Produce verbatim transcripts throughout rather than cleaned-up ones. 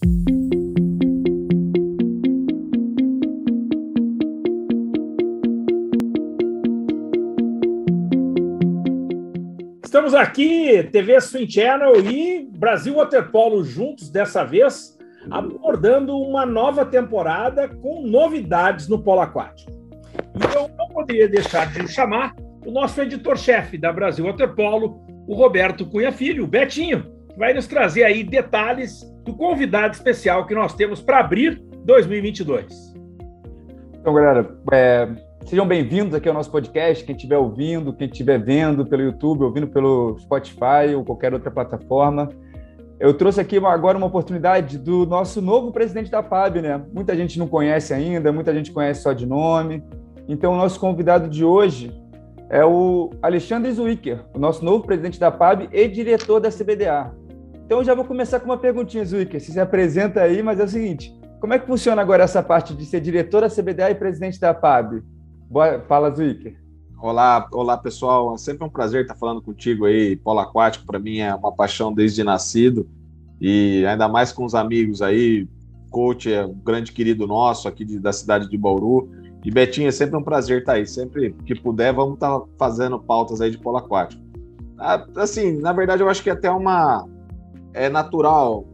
Estamos aqui, T V Swim Channel e Brasil Waterpolo juntos dessa vez, abordando uma nova temporada com novidades no polo aquático. E eu não poderia deixar de chamar o nosso editor-chefe da Brasil Waterpolo, o Roberto Cunha Filho, o Betinho, que vai nos trazer aí detalhes do convidado especial que nós temos para abrir dois mil e vinte e dois. Então, galera, é... sejam bem-vindos aqui ao nosso podcast, quem estiver ouvindo, quem estiver vendo pelo YouTube, ouvindo pelo Spotify ou qualquer outra plataforma. Eu trouxe aqui agora uma oportunidade do nosso novo presidente da P A B, né? Muita gente não conhece ainda, muita gente conhece só de nome. Então, o nosso convidado de hoje é o Alexandre Zwicker, o nosso novo presidente da P A B e diretor da C B D A. Então, eu já vou começar com uma perguntinha, Zwicker. Você se apresenta aí, mas é o seguinte, como é que funciona agora essa parte de ser diretor da C B D A e presidente da P A B? Boa, fala, Zwicker. Olá, olá, pessoal. É sempre um prazer estar falando contigo aí. Polo aquático, para mim, é uma paixão desde nascido. E ainda mais com os amigos aí. Coach é um grande querido nosso aqui de, da cidade de Bauru. E Betinho, é sempre um prazer estar aí. Sempre que puder, vamos estar fazendo pautas aí de polo aquático. Assim, na verdade, eu acho que até uma... É natural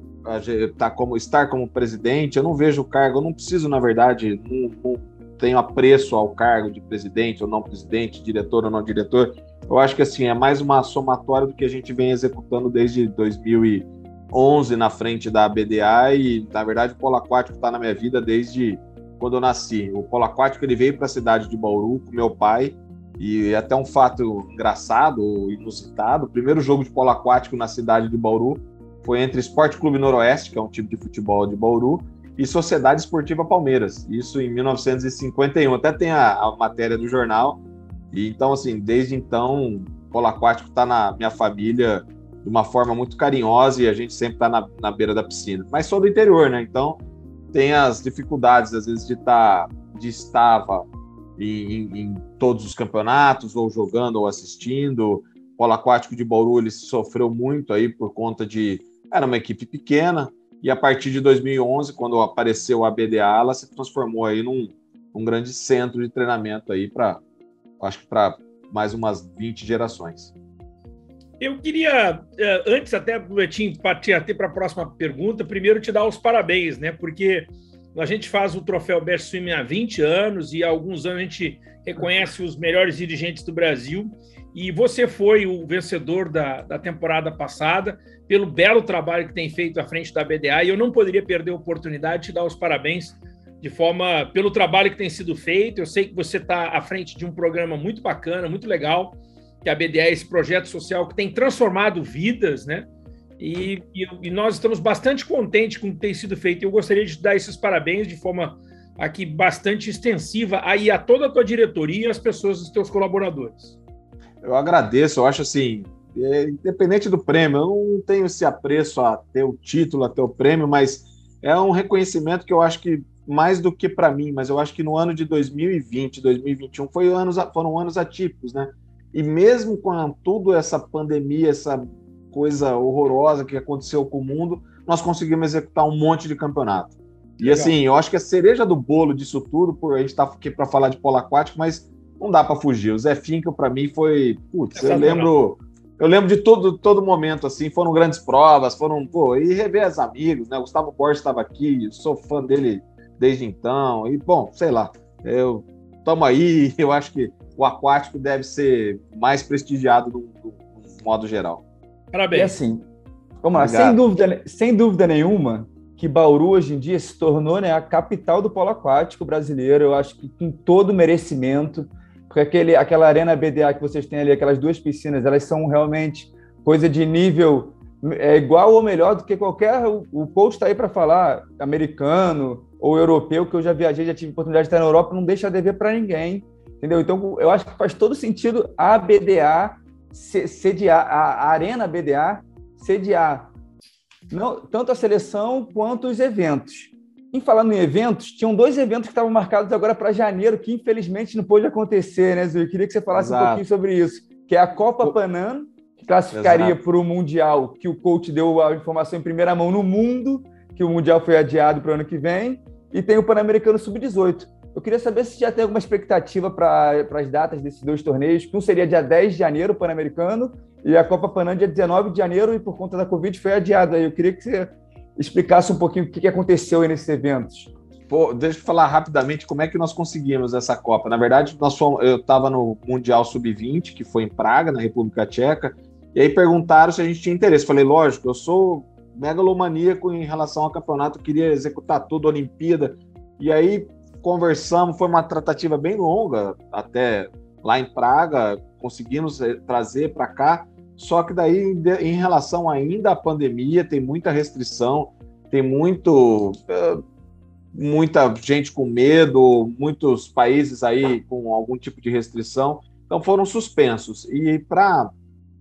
tá como, estar como presidente. Eu não vejo o cargo, eu não preciso, na verdade... Não, não, tenho apreço ao cargo de presidente ou não presidente, diretor ou não diretor. Eu acho que assim, é mais uma somatória do que a gente vem executando desde dois mil e onze na frente da A B D A e, na verdade, o polo aquático está na minha vida desde quando eu nasci. O polo aquático ele veio para a cidade de Bauru com meu pai e até um fato engraçado, inusitado, o primeiro jogo de polo aquático na cidade de Bauru foi entre Esporte Clube Noroeste, que é um time de futebol de Bauru, e Sociedade Esportiva Palmeiras, isso em mil novecentos e cinquenta e um, até tem a, a matéria do jornal, e então assim, desde então, o polo aquático está na minha família de uma forma muito carinhosa e a gente sempre está na, na beira da piscina, mas sou do interior, né, então tem as dificuldades às vezes de estar, de estava em, em, em todos os campeonatos, ou jogando ou assistindo. O polo aquático de Bauru ele sofreu muito aí por conta de, era uma equipe pequena, e a partir de dois mil e onze, quando apareceu a A B D A, ela se transformou aí num, num grande centro de treinamento aí para, acho que para mais umas vinte gerações. Eu queria, antes até, Betinho, partir até para a próxima pergunta, primeiro te dar os parabéns, né? Porque a gente faz o troféu Best Swim há vinte anos e há alguns anos a gente reconhece os melhores dirigentes do Brasil e você foi o vencedor da, da temporada passada pelo belo trabalho que tem feito à frente da A B D A, e eu não poderia perder a oportunidade de te dar os parabéns de forma, pelo trabalho que tem sido feito. Eu sei que você está à frente de um programa muito bacana, muito legal, que a A B D A é esse projeto social que tem transformado vidas, né? E, e, e nós estamos bastante contentes com o que tem sido feito. Eu gostaria de dar esses parabéns de forma aqui bastante extensiva aí a toda a tua diretoria e as pessoas, os teus colaboradores. Eu agradeço, eu acho assim, é, independente do prêmio, eu não tenho esse apreço a ter o título, a ter o prêmio, mas é um reconhecimento que eu acho que, mais do que para mim, mas eu acho que no ano de dois mil e vinte, dois mil e vinte e um foi anos, foram anos atípicos, né? E mesmo com tudo essa pandemia, essa coisa horrorosa que aconteceu com o mundo, nós conseguimos executar um monte de campeonato. E legal. Assim, eu acho que a cereja do bolo disso tudo, por a gente está aqui para falar de polo aquático, mas não dá para fugir. O Zé Finkel, para mim, foi... Putz, eu lembro... Eu lembro de todo, todo momento, assim, foram grandes provas, foram, pô, e rever os amigos, né? O Gustavo Borges estava aqui, sou fã dele desde então, e, bom, sei lá, eu tamo aí, eu acho que o aquático deve ser mais prestigiado no, no, no modo geral. Parabéns. E assim, vamos lá, sem dúvida, sem dúvida nenhuma, que Bauru hoje em dia se tornou, né, a capital do polo aquático brasileiro, eu acho que com todo merecimento, porque aquele, aquela arena B D A que vocês têm ali, aquelas duas piscinas, elas são realmente coisa de nível é, igual ou melhor do que qualquer... O, o coach está aí para falar americano ou europeu, que eu já viajei, já tive oportunidade de estar na Europa, não deixa a dever para ninguém, entendeu? Então, eu acho que faz todo sentido a B D A sediar, a, a arena B D A sediar não, tanto a seleção quanto os eventos. Em falando em eventos, tinham dois eventos que estavam marcados agora para janeiro, que infelizmente não pôde acontecer, né, Zé? Eu queria que você falasse Exato. um pouquinho sobre isso, que é a Copa Panam, que classificaria para o Mundial, que o coach deu a informação em primeira mão no mundo, que o Mundial foi adiado para o ano que vem, e tem o Pan-Americano sub dezoito. Eu queria saber se já tem alguma expectativa para as datas desses dois torneios, que um seria dia dez de janeiro, o Pan-Americano, e a Copa Panam dia dezenove de janeiro, e por conta da Covid foi adiado. Aí eu queria que você explicasse um pouquinho o que aconteceu aí nesses eventos. Pô, deixa eu falar rapidamente como é que nós conseguimos essa Copa. Na verdade, nós fomos, eu estava no Mundial sub vinte, que foi em Praga, na República Tcheca, e aí perguntaram se a gente tinha interesse. Falei, lógico, eu sou megalomaníaco em relação ao campeonato, queria executar tudo, a Olimpíada. E aí conversamos, foi uma tratativa bem longa, até lá em Praga, conseguimos trazer para cá. Só que daí, em relação ainda à pandemia, tem muita restrição, tem muito... muita gente com medo, muitos países aí com algum tipo de restrição, então foram suspensos. E para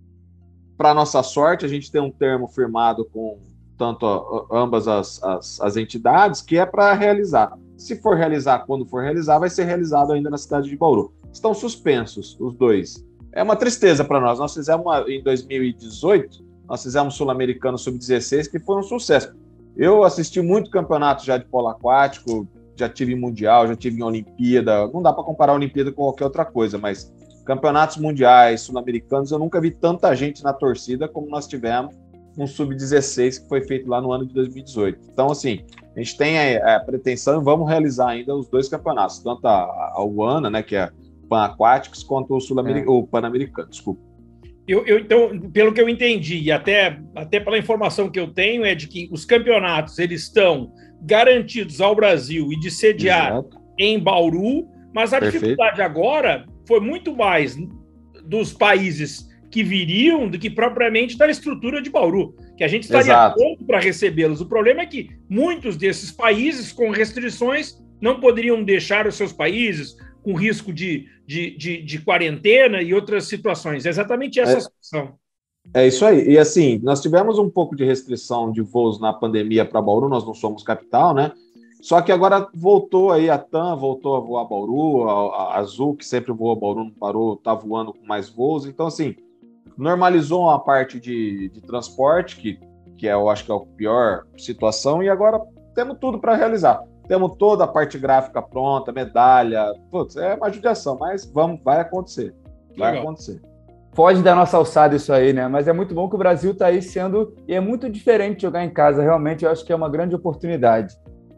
para nossa sorte, a gente tem um termo firmado com tanto a, ambas as, as, as entidades, que é para realizar. Se for realizar, quando for realizar, vai ser realizado ainda na cidade de Bauru. Estão suspensos os dois. É uma tristeza para nós. Nós fizemos uma, em dois mil e dezoito, nós fizemos Sul-Americano sub dezesseis, que foi um sucesso. Eu assisti muito campeonato já de polo aquático, já tive em Mundial, já tive em Olimpíada. Não dá para comparar a Olimpíada com qualquer outra coisa, mas campeonatos mundiais, sul-americanos, eu nunca vi tanta gente na torcida como nós tivemos no sub dezesseis, que foi feito lá no ano de dois mil e dezoito. Então, assim, a gente tem a, a pretensão e vamos realizar ainda os dois campeonatos, tanto a, a UANA, né, que é Pan Aquáticos, quanto o, Sul-Americ... é. o Pan-Americano, desculpa. Eu, eu, então, pelo que eu entendi, e até, até pela informação que eu tenho, é de que os campeonatos eles estão garantidos ao Brasil e de sediar Exato. Em Bauru, mas a Perfeito. Dificuldade agora foi muito mais dos países que viriam do que propriamente da estrutura de Bauru, que a gente estaria pronto para recebê-los. O problema é que muitos desses países, com restrições, não poderiam deixar os seus países com risco de, de, de, de quarentena e outras situações. É exatamente essa é, situação. É isso aí. E assim, nós tivemos um pouco de restrição de voos na pandemia para Bauru, nós não somos capital, né? Só que agora voltou aí a TAM, voltou a voar Bauru, a, a Azul, que sempre voou Bauru, não parou, está voando com mais voos. Então, assim, normalizou a parte de, de transporte, que, que é, eu acho que é a pior situação, e agora temos tudo para realizar. Temos toda a parte gráfica pronta, medalha, putz, é uma judiação, mas vamos, vai acontecer, vai Legal. Acontecer. Foge da nossa alçada isso aí, né? Mas é muito bom que o Brasil está aí sendo, e é muito diferente jogar em casa, realmente eu acho que é uma grande oportunidade.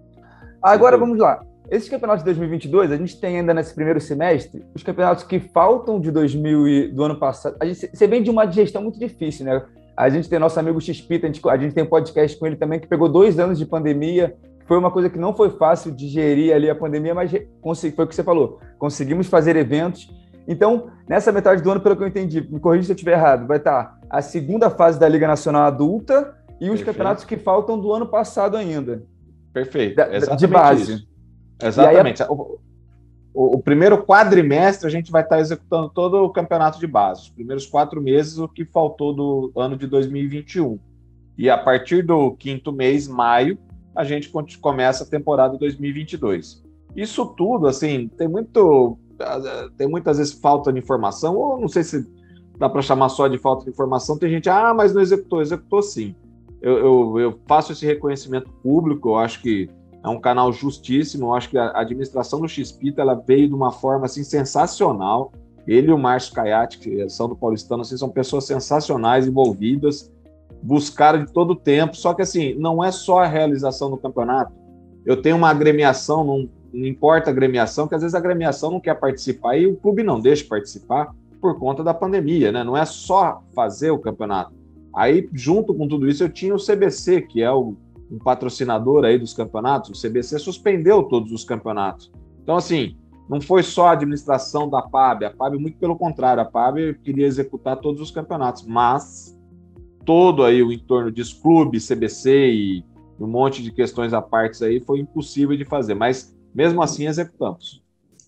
Agora Sim. vamos lá. Esses campeonatos de dois mil e vinte e dois, a gente tem ainda nesse primeiro semestre os campeonatos que faltam de dois mil e, do ano passado. A gente, você vem de uma gestão muito difícil, né? A gente tem nosso amigo X-Pita, a gente, a gente tem um podcast com ele também, que pegou dois anos de pandemia. Foi uma coisa que não foi fácil de gerir ali a pandemia, mas foi o que você falou. Conseguimos fazer eventos. Então, nessa metade do ano, pelo que eu entendi, me corrija se eu estiver errado, vai estar a segunda fase da Liga Nacional Adulta e os Perfeito. Campeonatos que faltam do ano passado ainda. Perfeito. Da, Exatamente de base. Isso. Exatamente. Aí, o, o, o primeiro quadrimestre a gente vai estar executando todo o campeonato de base. Os primeiros quatro meses, o que faltou do ano de dois mil e vinte e um. E a partir do quinto mês, maio, a gente começa a temporada dois mil e vinte e dois. Isso tudo, assim, tem muito... Tem muitas vezes falta de informação, ou não sei se dá para chamar só de falta de informação. Tem gente, ah, mas não executou. Executou sim. Eu, eu, eu faço esse reconhecimento público, eu acho que é um canal justíssimo, eu acho que a administração do X-Pita, ela veio de uma forma, assim, sensacional. Ele e o Márcio Caiati, que são do Paulistano, assim, são pessoas sensacionais, envolvidas, buscaram de todo o tempo, só que, assim, não é só a realização do campeonato. Eu tenho uma agremiação, não, não importa a agremiação, que às vezes a agremiação não quer participar e o clube não deixa participar por conta da pandemia, né? Não é só fazer o campeonato. Aí, junto com tudo isso, eu tinha o C B C, que é o, um patrocinador aí dos campeonatos. O C B C suspendeu todos os campeonatos. Então, assim, não foi só a administração da P A B. A P A B, muito pelo contrário, a P A B queria executar todos os campeonatos, mas todo aí o entorno de clube, C B C e um monte de questões à parte aí foi impossível de fazer, mas mesmo assim executamos.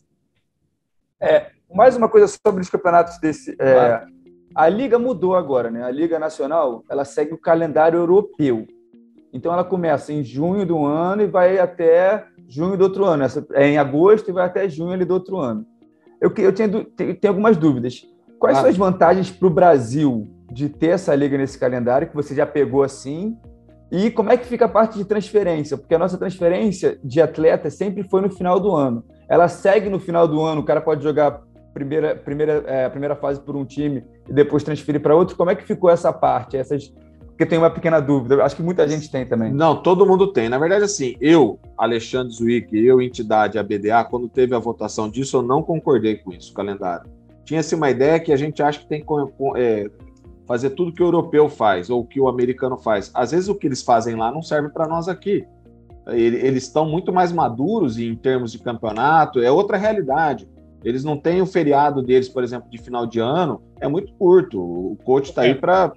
É, mais uma coisa sobre os campeonatos desse... É, a Liga mudou agora, né? A Liga Nacional, ela segue o calendário europeu. Então, ela começa em junho do ano e vai até junho do outro ano. Essa, é em agosto e vai até junho ali do outro ano. Eu, eu tenho, tenho, tenho algumas dúvidas. Quais ah. são as vantagens para o Brasil de ter essa liga nesse calendário, que você já pegou assim? E como é que fica a parte de transferência? Porque a nossa transferência de atleta sempre foi no final do ano. Ela segue no final do ano, o cara pode jogar primeira, primeira, é, primeira fase por um time e depois transferir para outro. Como é que ficou essa parte? Essas... Porque tem uma pequena dúvida. Acho que muita gente tem também. Não, todo mundo tem. Na verdade, assim, eu, Alexandre Zwick, eu, entidade, a B D A, quando teve a votação disso, eu não concordei com isso, o calendário. Tinha-se uma ideia que a gente acha que tem que é, fazer tudo que o europeu faz, ou que o americano faz. Às vezes o que eles fazem lá não serve para nós aqui. Eles estão muito mais maduros em termos de campeonato, é outra realidade. Eles não têm o feriado deles, por exemplo, de final de ano, é muito curto. O coach está aí para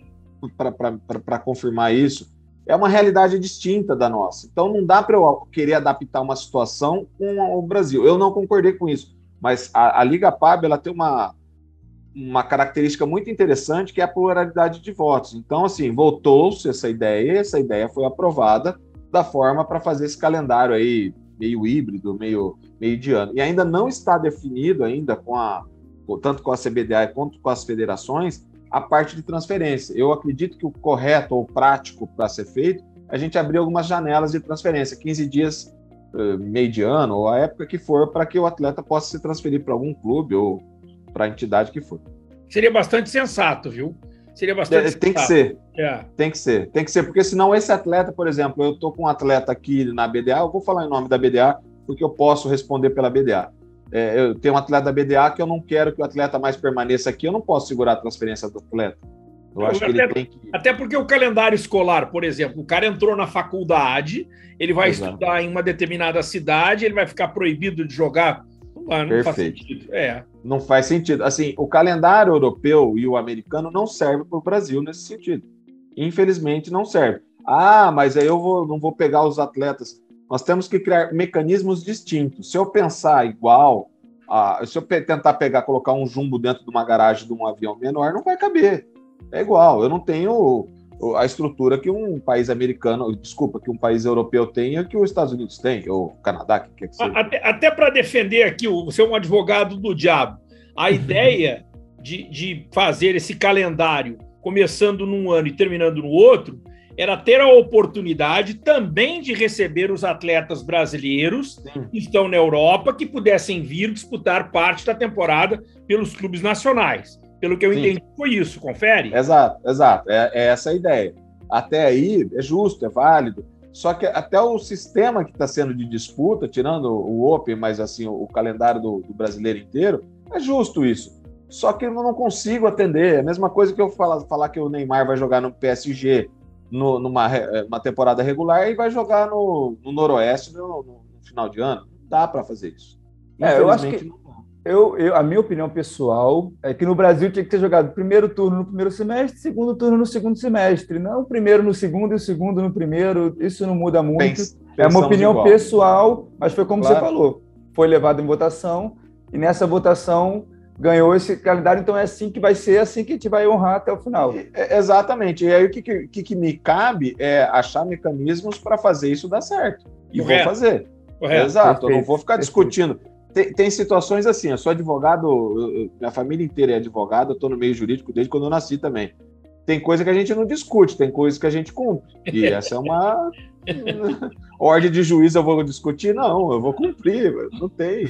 confirmar isso. É uma realidade distinta da nossa. Então não dá para eu querer adaptar uma situação com o Brasil. Eu não concordei com isso, mas a, a Liga P A B ela tem uma, uma característica muito interessante, que é a pluralidade de votos. Então, assim, voltou-se essa ideia, e essa ideia foi aprovada da forma para fazer esse calendário aí meio híbrido, meio, meio de ano. E ainda não está definido ainda, com a, tanto com a C B D A quanto com as federações, a parte de transferência. Eu acredito que o correto ou prático para ser feito, a gente abrir algumas janelas de transferência, quinze dias, meio de ano, ou a época que for, para que o atleta possa se transferir para algum clube ou para a entidade que for. Seria bastante sensato, viu? Seria bastante é, sensato. Tem que ser. É. Tem que ser. Tem que ser, porque senão esse atleta, por exemplo, eu estou com um atleta aqui na B D A, eu vou falar em nome da B D A, porque eu posso responder pela B D A. É, eu tenho um atleta da B D A que eu não quero que o atleta mais permaneça aqui, eu não posso segurar a transferência do atleta. Eu eu acho que até, ele tem que... até porque o calendário escolar, por exemplo, o cara entrou na faculdade, ele vai Exato. estudar em uma determinada cidade, ele vai ficar proibido de jogar. Não, não faz sentido. É. Não faz sentido. Assim, o calendário europeu e o americano não serve para o Brasil nesse sentido. Infelizmente, não serve. Ah, mas aí eu vou, não vou pegar os atletas. Nós temos que criar mecanismos distintos. Se eu pensar igual, ah, se eu tentar pegar, colocar um jumbo dentro de uma garagem de um avião menor, não vai caber. É igual. Eu não tenho a estrutura que um país americano, desculpa, que um país europeu tem e que os Estados Unidos tem, ou o Canadá, que quer que seja. Até, até para defender aqui, você é um advogado do diabo, a ideia de, de fazer esse calendário começando num ano e terminando no outro era ter a oportunidade também de receber os atletas brasileiros Sim. que estão na Europa, que pudessem vir disputar parte da temporada pelos clubes nacionais. Pelo que eu Sim. entendi, foi isso, confere? Exato, exato. É, é essa a ideia. Até aí é justo, é válido. Só que até o sistema que está sendo de disputa, tirando o Open, mas assim, o, o calendário do, do brasileiro inteiro, é justo isso. Só que eu não consigo atender. É a mesma coisa que eu falar, falar que o Neymar vai jogar no P S G no, numa uma temporada regular e vai jogar no, no Noroeste no, no final de ano. Não dá para fazer isso. É, eu acho que... Eu, eu, a minha opinião pessoal é que no Brasil tinha que ter jogado primeiro turno no primeiro semestre, segundo turno no segundo semestre, não o primeiro no segundo e o segundo no primeiro, isso não muda muito. Pens, é uma opinião igual. pessoal, mas foi como claro. você falou, foi levado em votação e nessa votação ganhou esse calendário, então é assim que vai ser, assim que a gente vai honrar até o final. E, exatamente, e aí o que, que, que me cabe é achar mecanismos para fazer isso dar certo, e Correto. vou fazer. Correto. Exato, Perfeito. eu não vou ficar Perfeito. discutindo. Tem, tem situações assim, eu sou advogado, eu, minha família inteira é advogada, eu estou no meio jurídico desde quando eu nasci também. Tem coisa que a gente não discute, tem coisa que a gente cumpre. E essa é uma ordem de juiz, eu vou discutir? Não, eu vou cumprir, não tem.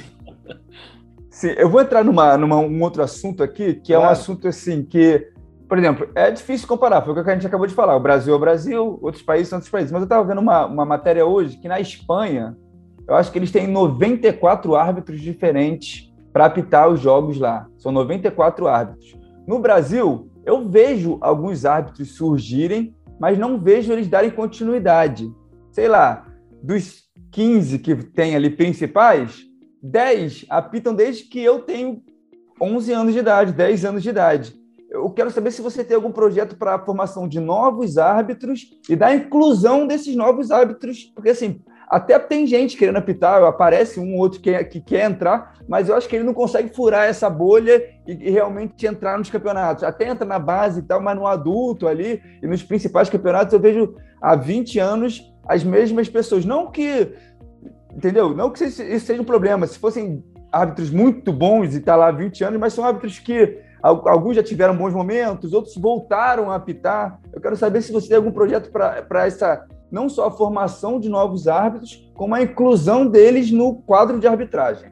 Sim, eu vou entrar numa, numa um outro assunto aqui, que é claro. um assunto assim, que, por exemplo, é difícil comparar, foi o que a gente acabou de falar, o Brasil é o Brasil, outros países são outros países, mas eu estava vendo uma, uma matéria hoje que na Espanha, eu acho que eles têm noventa e quatro árbitros diferentes para apitar os jogos lá. São noventa e quatro árbitros. No Brasil, eu vejo alguns árbitros surgirem, mas não vejo eles darem continuidade. Sei lá, dos quinze que tem ali principais, dez apitam desde que eu tenho onze anos de idade, dez anos de idade. Eu quero saber se você tem algum projeto para a formação de novos árbitros e da inclusão desses novos árbitros, porque assim... Até tem gente querendo apitar, aparece um ou outro que, que quer entrar, mas eu acho que ele não consegue furar essa bolha e, e realmente entrar nos campeonatos. Até entra na base e tal, mas no adulto ali e nos principais campeonatos eu vejo há vinte anos as mesmas pessoas. Não que, entendeu? Não que isso seja um problema. Se fossem árbitros muito bons e tá lá há vinte anos, mas são árbitros que alguns já tiveram bons momentos, outros voltaram a apitar. Eu quero saber se você tem algum projeto para essa... não só a formação de novos árbitros, como a inclusão deles no quadro de arbitragem.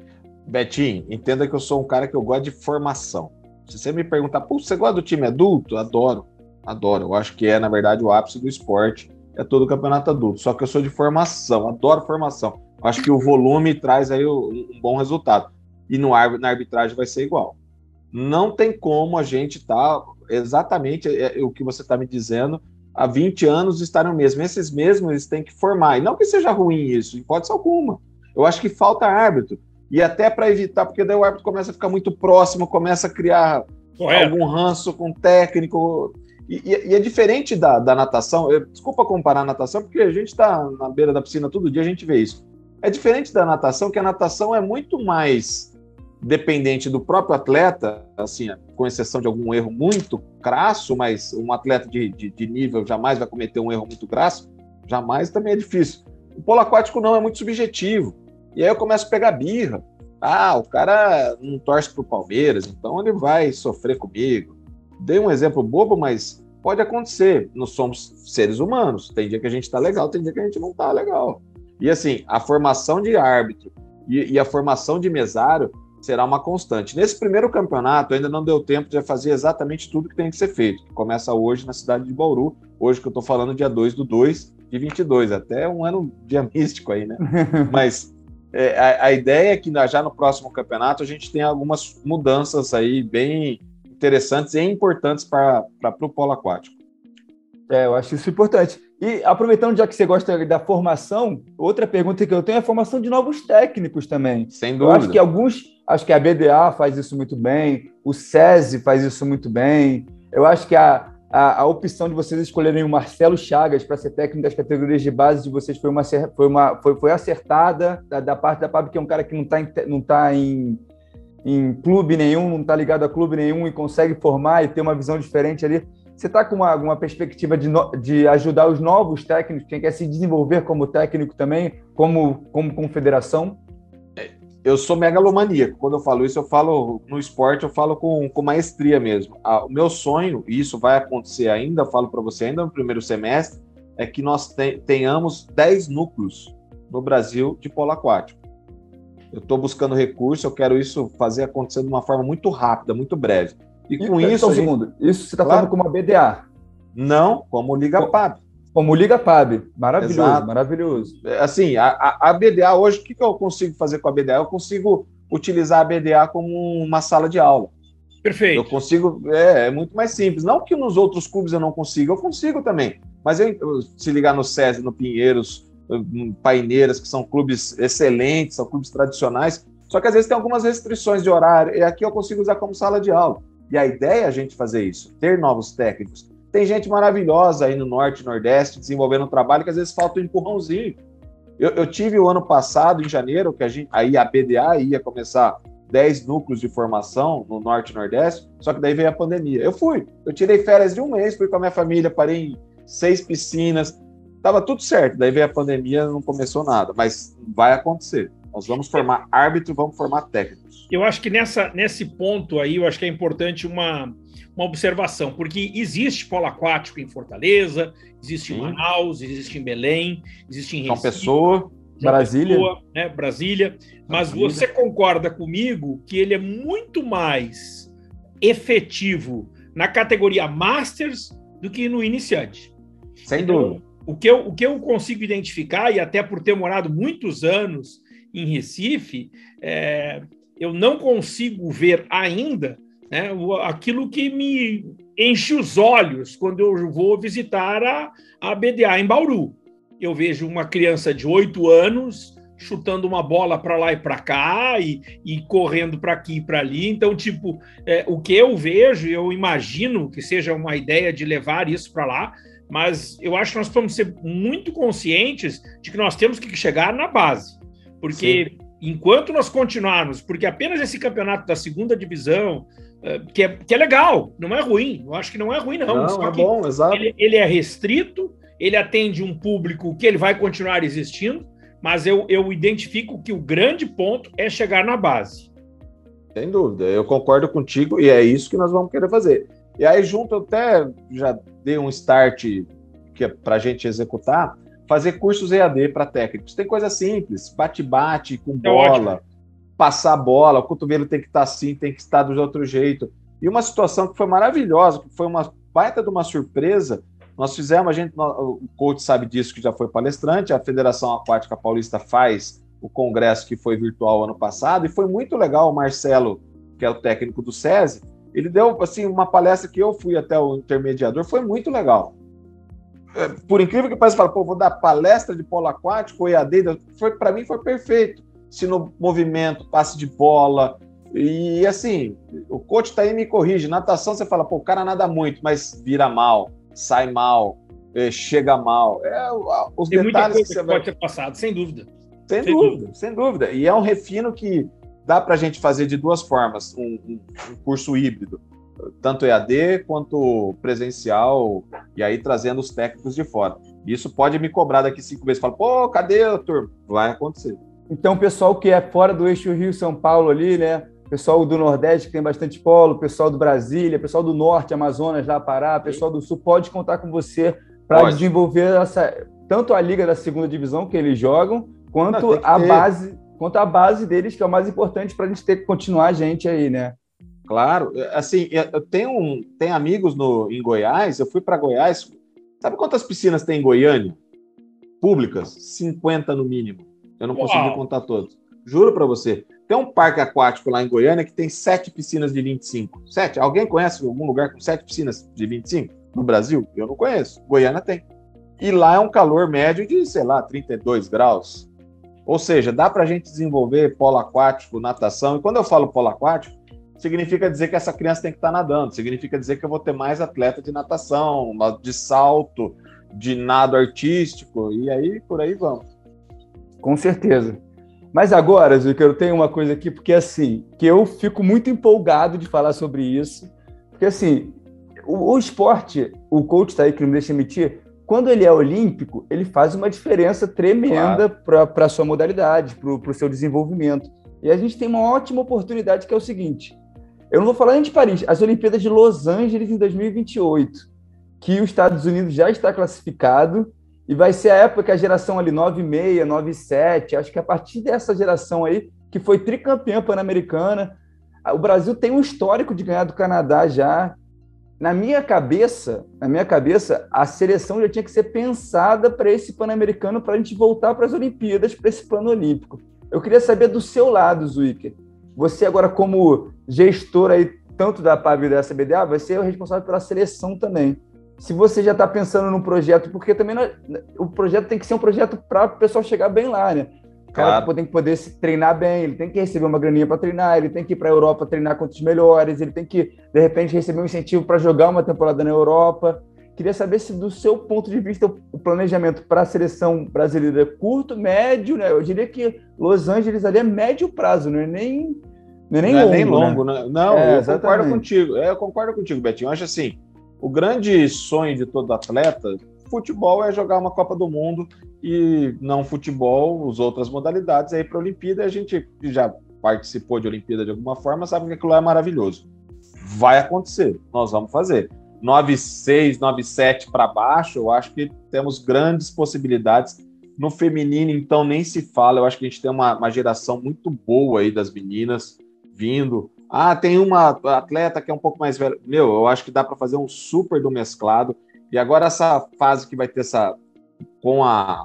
Betinho, entenda que eu sou um cara que eu gosto de formação. Se você me perguntar, pô, você gosta do time adulto? Adoro, adoro. Eu acho que é, na verdade, o ápice do esporte, é todo o campeonato adulto. Só que eu sou de formação, adoro formação. Eu acho que o volume traz aí um bom resultado. E no, na arbitragem vai ser igual. Não tem como a gente estar tá, exatamente é, o que você está me dizendo, há vinte anos estarem o mesmo. Esses mesmos eles têm que formar. E não que seja ruim isso, em hipótese alguma. Eu acho que falta árbitro. E até para evitar, porque daí o árbitro começa a ficar muito próximo, começa a criar Correto. algum ranço com o técnico. E, e, e é diferente da, da natação. Eu, desculpa comparar a natação, porque a gente está na beira da piscina todo dia, a gente vê isso. É diferente da natação, que a natação é muito mais dependente do próprio atleta, assim, com exceção de algum erro muito crasso, mas um atleta de, de, de nível jamais vai cometer um erro muito crasso, jamais também é difícil. O polo aquático não, é muito subjetivo. E aí eu começo a pegar birra. Ah, o cara não torce pro Palmeiras, então ele vai sofrer comigo. Dei um exemplo bobo, mas pode acontecer. Nós somos seres humanos. Tem dia que a gente tá legal, tem dia que a gente não tá legal. E assim, a formação de árbitro e, e a formação de mesário será uma constante. Nesse primeiro campeonato, ainda não deu tempo de fazer exatamente tudo que tem que ser feito. Que começa hoje na cidade de Bauru. Hoje que eu tô falando, dia dois do dois de vinte e dois. Até um ano dia místico aí, né? Mas... É, a, a ideia é que já no próximo campeonato a gente tem algumas mudanças aí bem interessantes e importantes para o polo aquático. É, eu acho isso importante. E aproveitando, já que você gosta da formação, outra pergunta que eu tenho é a formação de novos técnicos também. Sem dúvida. Eu acho que alguns, acho que a B D A faz isso muito bem, o SESI faz isso muito bem. Eu acho que a A, a opção de vocês escolherem o Marcelo Chagas para ser técnico das categorias de base de vocês foi, uma, foi, uma, foi, foi acertada da, da parte da P A B, que é um cara que não está em, não tá em, em clube nenhum, não está ligado a clube nenhum e consegue formar e ter uma visão diferente ali. Você está com uma, uma perspectiva de, no, de ajudar os novos técnicos, quem quer se desenvolver como técnico também, como, como confederação? Eu sou megalomaníaco. Quando eu falo isso, eu falo no esporte, eu falo com, com maestria mesmo. Ah, o meu sonho, e isso vai acontecer ainda, falo para você ainda no primeiro semestre, é que nós te, tenhamos dez núcleos no Brasil de polo aquático. Eu estou buscando recurso, eu quero isso fazer acontecer de uma forma muito rápida, muito breve. E, e com isso... Só um gente... segundo, isso você está claro, falando como a B D A? Não, como Liga P A B. Como Liga P A B. Maravilhoso, Exato. maravilhoso. Assim, a, a B D A hoje, o que, que eu consigo fazer com a B D A? Eu consigo utilizar a B D A como uma sala de aula. Perfeito. Eu consigo, é, é muito mais simples. Não que nos outros clubes eu não consiga, eu consigo também. Mas eu, eu, se ligar no SESI, no Pinheiros, no Paineiras, que são clubes excelentes, são clubes tradicionais, só que às vezes tem algumas restrições de horário, e aqui eu consigo usar como sala de aula. E a ideia é a gente fazer isso, ter novos técnicos. Tem gente maravilhosa aí no Norte e Nordeste desenvolvendo um trabalho que às vezes falta um empurrãozinho. Eu, eu tive o ano passado, em janeiro, que a gente, aí a B D A ia começar dez núcleos de formação no Norte e Nordeste, só que daí veio a pandemia. Eu fui, eu tirei férias de um mês, fui com a minha família, parei em seis piscinas, tava tudo certo, daí veio a pandemia, não começou nada, mas vai acontecer. Nós vamos formar árbitro, vamos formar técnicos. Eu acho que nessa, nesse ponto aí, eu acho que é importante uma, uma observação, porque existe polo aquático em Fortaleza, existe Sim. em Manaus, existe em Belém, existe em João Pessoa, Brasília. Pessoa, né, Brasília. Mas Brasília. Você concorda comigo que ele é muito mais efetivo na categoria Masters do que no iniciante? Sem então, dúvida. O que, eu, o que eu consigo identificar, e até por ter morado muitos anos em Recife, é, eu não consigo ver ainda, né, aquilo que me enche os olhos quando eu vou visitar a, a B D A em Bauru. Eu vejo uma criança de oito anos chutando uma bola para lá e para cá e, e correndo para aqui e para ali. Então, tipo, é, o que eu vejo, eu imagino que seja uma ideia de levar isso para lá, mas eu acho que nós vamos ser muito conscientes de que nós temos que chegar na base. Porque Sim. enquanto nós continuarmos, porque apenas esse campeonato da segunda divisão, que é, que é legal, não é ruim, eu acho que não é ruim, não. Não, Só é bom, exato. Ele, ele é restrito, ele atende um público que ele vai continuar existindo, mas eu, eu identifico que o grande ponto é chegar na base. Sem dúvida, eu concordo contigo e é isso que nós vamos querer fazer. E aí junto, eu até já dei um start, que é para a gente executar, fazer cursos E A D para técnicos. Tem coisa simples, bate-bate com bola, é passar a bola, o cotovelo tem que estar assim, tem que estar do outro jeito. E uma situação que foi maravilhosa, que foi uma baita de uma surpresa, nós fizemos, a gente, o coach sabe disso, que já foi palestrante, a Federação Aquática Paulista faz o congresso que foi virtual ano passado, e foi muito legal. O Marcelo, que é o técnico do SESI, ele deu assim, uma palestra que eu fui até o intermediador, foi muito legal. Por incrível que pareça, fala, pô, vou dar palestra de polo aquático, E A D, foi, para mim foi perfeito. Se no movimento, passe de bola, e assim, o coach tá aí e me corrige, natação você fala, pô, o cara nada muito, mas vira mal, sai mal, chega mal, é, os Tem detalhes muita coisa que você que vai... pode ser passado, sem dúvida. Sem, sem dúvida, dúvida, sem dúvida, e é um refino que dá pra gente fazer de duas formas, um, um, um curso híbrido, tanto E A D quanto presencial, e aí trazendo os técnicos de fora. Isso pode me cobrar daqui cinco meses. Fala, pô, cadê a turma? Vai acontecer. Então, o pessoal que é fora do eixo Rio-São Paulo ali, né? Pessoal do Nordeste, que tem bastante polo, pessoal do Brasília, pessoal do Norte, Amazonas, lá Pará, pessoal do Sul, pode contar com você para desenvolver essa, tanto a Liga da Segunda Divisão que eles jogam, quanto Não, a base, quanto a base deles, que é o mais importante para a gente ter que continuar a gente aí, né? Claro, assim, eu tenho, um, tenho amigos no, em Goiás, eu fui para Goiás, sabe quantas piscinas tem em Goiânia? Públicas? cinquenta no mínimo. Eu não Uau. consegui contar todos. Juro para você. Tem um parque aquático lá em Goiânia que tem sete piscinas de vinte e cinco. Sete? Alguém conhece algum lugar com sete piscinas de vinte e cinco? No Brasil? Eu não conheço. Goiânia tem. E lá é um calor médio de, sei lá, trinta e dois graus. Ou seja, dá para a gente desenvolver polo aquático, natação. E quando eu falo polo aquático, significa dizer que essa criança tem que estar nadando. Significa dizer que eu vou ter mais atleta de natação, de salto, de nado artístico. E aí, por aí vamos. Com certeza. Mas agora, Zuica, eu tenho uma coisa aqui, porque assim, que eu fico muito empolgado de falar sobre isso, porque assim, o, o esporte, o coach tá aí que não me deixa mentir, quando ele é olímpico, ele faz uma diferença tremenda claro. para a sua modalidade, para o seu desenvolvimento. E a gente tem uma ótima oportunidade, que é o seguinte, eu não vou falar nem de Paris, as Olimpíadas de Los Angeles em dois mil e vinte e oito, que os Estados Unidos já está classificado, e vai ser a época que a geração ali nove seis, nove sete, acho que a partir dessa geração aí, que foi tricampeã pan-americana, o Brasil tem um histórico de ganhar do Canadá já. Na minha cabeça, na minha cabeça, a seleção já tinha que ser pensada para esse pan-americano, para a gente voltar para as Olimpíadas, para esse plano olímpico. Eu queria saber do seu lado, Zuica. Você agora, como gestor aí, tanto da P A B e da S B D A, vai ser o responsável pela seleção também. Se você já está pensando num projeto, porque também não é, o projeto tem que ser um projeto para o pessoal chegar bem lá, né? O cara claro. tem que poder se treinar bem, ele tem que receber uma graninha para treinar, ele tem que ir para a Europa treinar contra os melhores, ele tem que, de repente, receber um incentivo para jogar uma temporada na Europa. Queria saber se, do seu ponto de vista, o planejamento para a seleção brasileira é curto, médio, né? Eu diria que Los Angeles ali é médio prazo, não é nem, não é nem não longo. É nem longo, né? né? Não, é, eu exatamente. concordo contigo. Eu concordo contigo, Betinho. Eu acho assim, o grande sonho de todo atleta, futebol é jogar uma Copa do Mundo e não futebol, as outras modalidades, aí para a Olimpíada, a gente já participou de Olimpíada de alguma forma, sabe que aquilo é maravilhoso. Vai acontecer, nós vamos fazer. nove seis, nove sete para baixo, eu acho que temos grandes possibilidades. No feminino, então, nem se fala, eu acho que a gente tem uma, uma geração muito boa aí das meninas vindo. Ah, tem uma atleta que é um pouco mais velha. Meu, eu acho que dá para fazer um super do mesclado. E agora essa fase que vai ter essa com a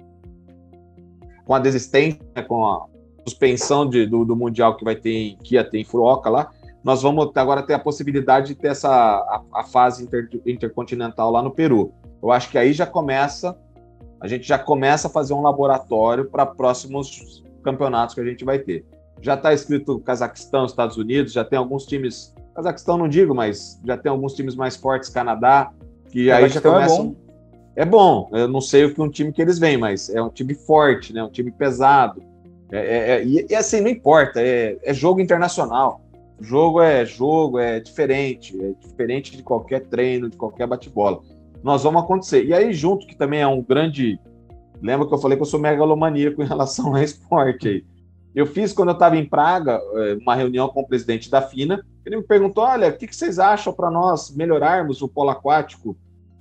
com a desistência, com a suspensão de, do, do Mundial que vai ter em, que ia ter em Furuoka lá, nós vamos agora ter a possibilidade de ter essa a, a fase inter, intercontinental lá no Peru. Eu acho que aí já começa, a gente já começa a fazer um laboratório para próximos campeonatos que a gente vai ter. Já está escrito Cazaquistão, Estados Unidos, já tem alguns times, Cazaquistão não digo, mas já tem alguns times mais fortes, Canadá, que aí já começam... É bom. é bom, eu não sei o que um time que eles vêm, mas é um time forte, né? Um time pesado. É, é, é, e, e assim, não importa, é, é jogo internacional. Jogo é jogo, é diferente, é diferente de qualquer treino, de qualquer bate-bola. Nós vamos acontecer. E aí, junto, que também é um grande... Lembra que eu falei que eu sou megalomaníaco em relação ao esporte aí. Eu fiz, quando eu estava em Praga, uma reunião com o presidente da FINA. Ele me perguntou, olha, o que, que vocês acham para nós melhorarmos o polo aquático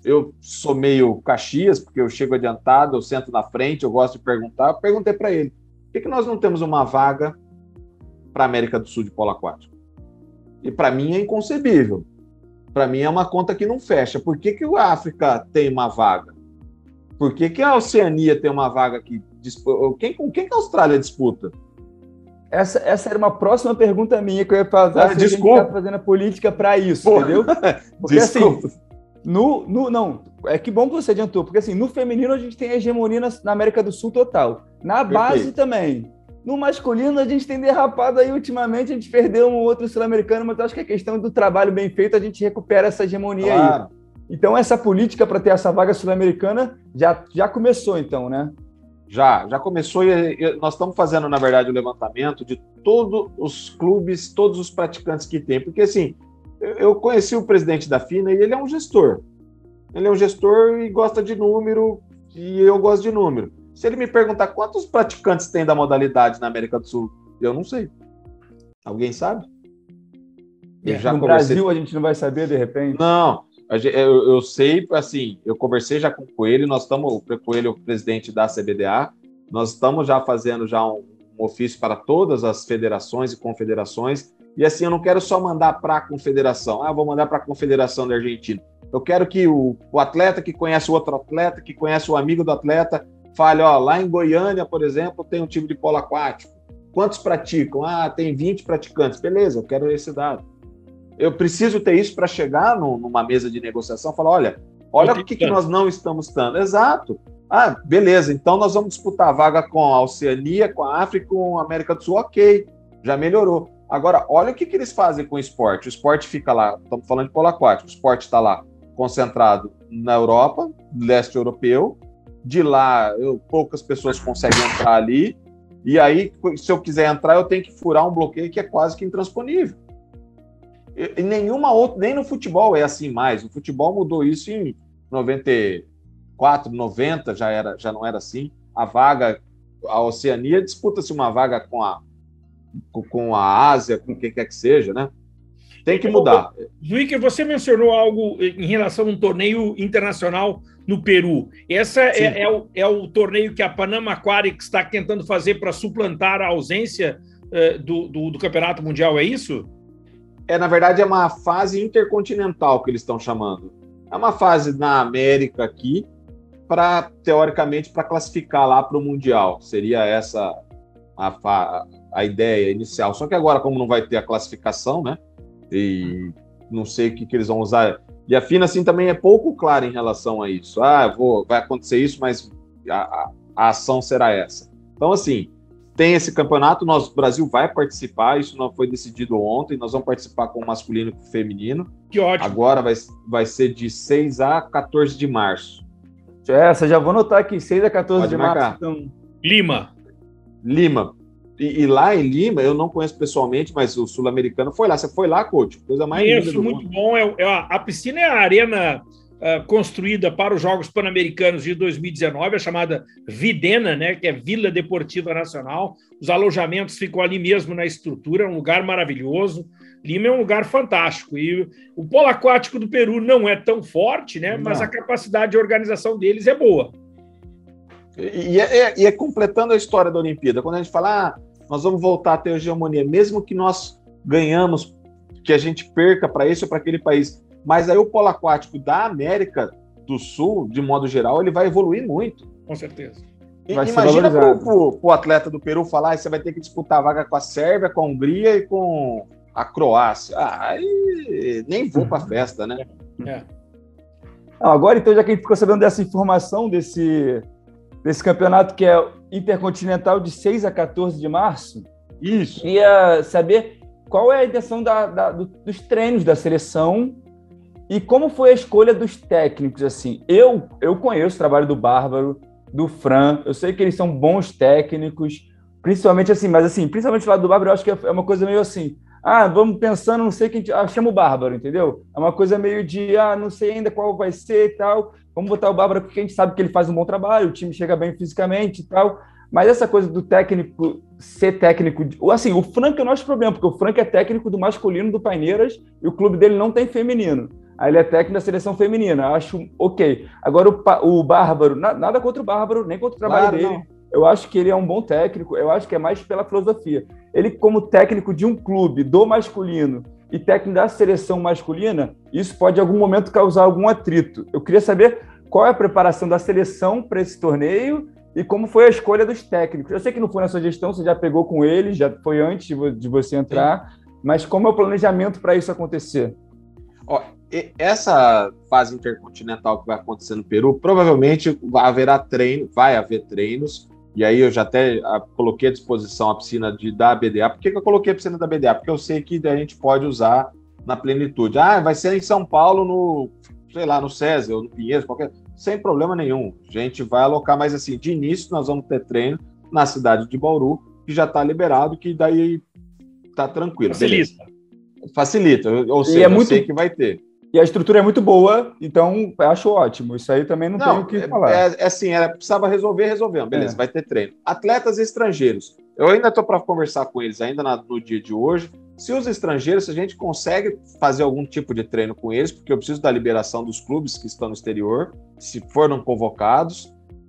eu sou meio Caxias, porque eu chego adiantado, eu sento na frente, eu gosto de perguntar. Eu perguntei para ele, por que, que nós não temos uma vaga para a América do Sul de polo aquático? E para mim é inconcebível. Para mim é uma conta que não fecha. Por que, que a África tem uma vaga? Por que, que a Oceania tem uma vaga que quem, com quem que a Austrália disputa? Essa, essa era uma próxima pergunta minha que eu ia fazer. Ah, se desculpa. A gente tá fazendo a política para isso, Pô, entendeu? Porque desculpa. assim, no, no, não, é que bom que você adiantou, porque assim, no feminino a gente tem a hegemonia na, na América do Sul total. Na base Perfeito. Também. No masculino a gente tem derrapado aí ultimamente, a gente perdeu um outro sul-americano, mas eu acho que a questão do trabalho bem feito, a gente recupera essa hegemonia claro. Aí. Então essa política para ter essa vaga sul-americana já, já começou então, né? Já, já começou e, e nós estamos fazendo, na verdade, o levantamento de todos os clubes, todos os praticantes que tem, porque assim, eu, eu conheci o presidente da FINA e ele é um gestor. Ele é um gestor e gosta de número, e eu gosto de número. Se ele me perguntar quantos praticantes tem da modalidade na América do Sul, eu não sei. Alguém sabe? Eu já no conversei... Brasil a gente não vai saber, de repente? Não, eu, eu sei, assim, eu conversei já com o Coelho, nós estamos, o Coelho é o presidente da C B D A, nós estamos já fazendo já um, um ofício para todas as federações e confederações, e assim, eu não quero só mandar para a confederação, ah, vou mandar para a confederação da Argentina. Eu quero que o, o atleta que conhece o outro atleta, que conhece o amigo do atleta, fale, ó, lá em Goiânia, por exemplo, tem um time de polo aquático. Quantos praticam? Ah, tem vinte praticantes. Beleza, eu quero esse dado. Eu preciso ter isso para chegar no, numa mesa de negociação e falar, olha, olha o que, que nós não estamos dando. Exato. Ah, beleza, então nós vamos disputar a vaga com a Oceania, com a África, com a América do Sul, ok, já melhorou. Agora, olha o que, que eles fazem com o esporte. O esporte fica lá, estamos falando de polo aquático, o esporte está lá concentrado na Europa, leste europeu, de lá eu, poucas pessoas conseguem entrar ali, e aí, se eu quiser entrar, eu tenho que furar um bloqueio que é quase que intransponível. E, e nenhuma outra, nem no futebol é assim mais. O futebol mudou isso em noventa e quatro, noventa, já, era, já não era assim. A vaga, a Oceania disputa-se uma vaga com a, com a Ásia, com quem quer que seja, né? Tem que mudar. Zuiker, você mencionou algo em relação a um torneio internacional no Peru. Essa é, é, o, é o torneio que a Panama Aquatics está tentando fazer para suplantar a ausência uh, do, do, do Campeonato Mundial, é isso? É, na verdade, é uma fase intercontinental que eles estão chamando. É uma fase na América aqui, para teoricamente, para classificar lá para o Mundial. Seria essa a, a, a ideia inicial. Só que agora, como não vai ter a classificação, né? E não sei o que, que eles vão usar. E a FINA, assim, também é pouco clara em relação a isso. Ah, vou, vai acontecer isso, mas a, a, a ação será essa. Então, assim, tem esse campeonato, nós, o Brasil vai participar, isso não foi decidido ontem, nós vamos participar com o masculino e com o feminino. Que ótimo. Agora vai, vai ser de seis a quatorze de março. Essa, já vou anotar aqui, seis a quatorze Pode de marcar. março. Então... Lima. Lima. E, e lá em Lima, eu não conheço pessoalmente, mas o sul-americano foi lá. Você foi lá, coach? Coisa mais linda Isso, do muito mundo. bom. É, é, a piscina é a arena uh, construída para os Jogos Pan-Americanos de dois mil e dezenove, a chamada Videna, né, que é Vila Deportiva Nacional. Os alojamentos ficam ali mesmo na estrutura, é um lugar maravilhoso. Lima é um lugar fantástico. E o polo aquático do Peru não é tão forte, né, mas a capacidade de organização deles é boa. E é, e é completando a história da Olimpíada. Quando a gente fala, ah, nós vamos voltar a ter hegemonia, mesmo que nós ganhamos, que a gente perca para esse ou para aquele país, mas aí o polo aquático da América do Sul, de modo geral, ele vai evoluir muito. Com certeza. E, imagina para o atleta do Peru falar, ah, você vai ter que disputar a vaga com a Sérvia, com a Hungria e com a Croácia. Ah, aí nem vou para a festa, né? É. Agora, então, já que a gente ficou sabendo dessa informação, desse... desse campeonato que é intercontinental de seis a quatorze de março. Isso. Queria saber qual é a intenção da, da, do, dos treinos da seleção e como foi a escolha dos técnicos. Assim, eu, eu conheço o trabalho do Bárbaro, do Fran, eu sei que eles são bons técnicos, principalmente assim, mas assim, principalmente do lado do Bárbaro, eu acho que é uma coisa meio assim, ah, vamos pensando, não sei quem, ah, chama o Bárbaro, entendeu? É uma coisa meio de, ah, não sei ainda qual vai ser e tal, vamos botar o Bárbaro porque a gente sabe que ele faz um bom trabalho, o time chega bem fisicamente e tal, mas essa coisa do técnico ser técnico, assim, o Frank é o nosso problema, porque o Frank é técnico do masculino do Paineiras e o clube dele não tem feminino. Aí ele é técnico da seleção feminina. Acho ok. Agora o, o Bárbaro, na, nada contra o Bárbaro, nem contra o trabalho claro, dele. Não. Eu acho que ele é um bom técnico. Eu acho que é mais pela filosofia. Ele, como técnico de um clube do masculino e técnico da seleção masculina, isso pode em algum momento causar algum atrito. Eu queria saber qual é a preparação da seleção para esse torneio e como foi a escolha dos técnicos. Eu sei que não foi na sua gestão, você já pegou com ele, já foi antes de você entrar, Sim. mas como é o planejamento para isso acontecer? Ó, essa fase intercontinental que vai acontecer no Peru, provavelmente haverá treino, vai haver treinos, e aí eu já até a, coloquei à disposição a piscina de, da B D A. Por que, que eu coloquei a piscina da B D A? Porque eu sei que a gente pode usar na plenitude. Ah, vai ser em São Paulo, no, sei lá, no César, ou no Pinheiros, qualquer... sem problema nenhum. A gente vai alocar, mas assim, de início nós vamos ter treino na cidade de Bauru, que já está liberado, que daí tá tranquilo. Facilita. Beleza. Facilita, ou seja, é muito... eu sei que vai ter. E a estrutura é muito boa, então acho ótimo. Isso aí também não, não tem o que é, falar. É, é assim, ela precisava resolver, resolvemos. Beleza, é. Vai ter treino. Atletas estrangeiros. Eu ainda estou para conversar com eles, ainda na, no dia de hoje. Se os estrangeiros, se a gente consegue fazer algum tipo de treino com eles, porque eu preciso da liberação dos clubes que estão no exterior, se foram convocados,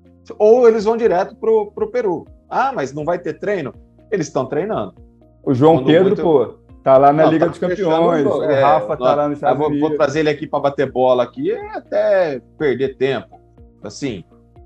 ou eles vão direto para o Peru. Ah, mas não vai ter treino? Eles estão treinando. O João Quando Pedro, muito... pô... Tá lá na não, Liga tá dos Campeões, o é, Rafa tá nós, lá no Estados vou, Unidos. Vou trazer ele aqui para bater bola aqui é até perder tempo. Assim,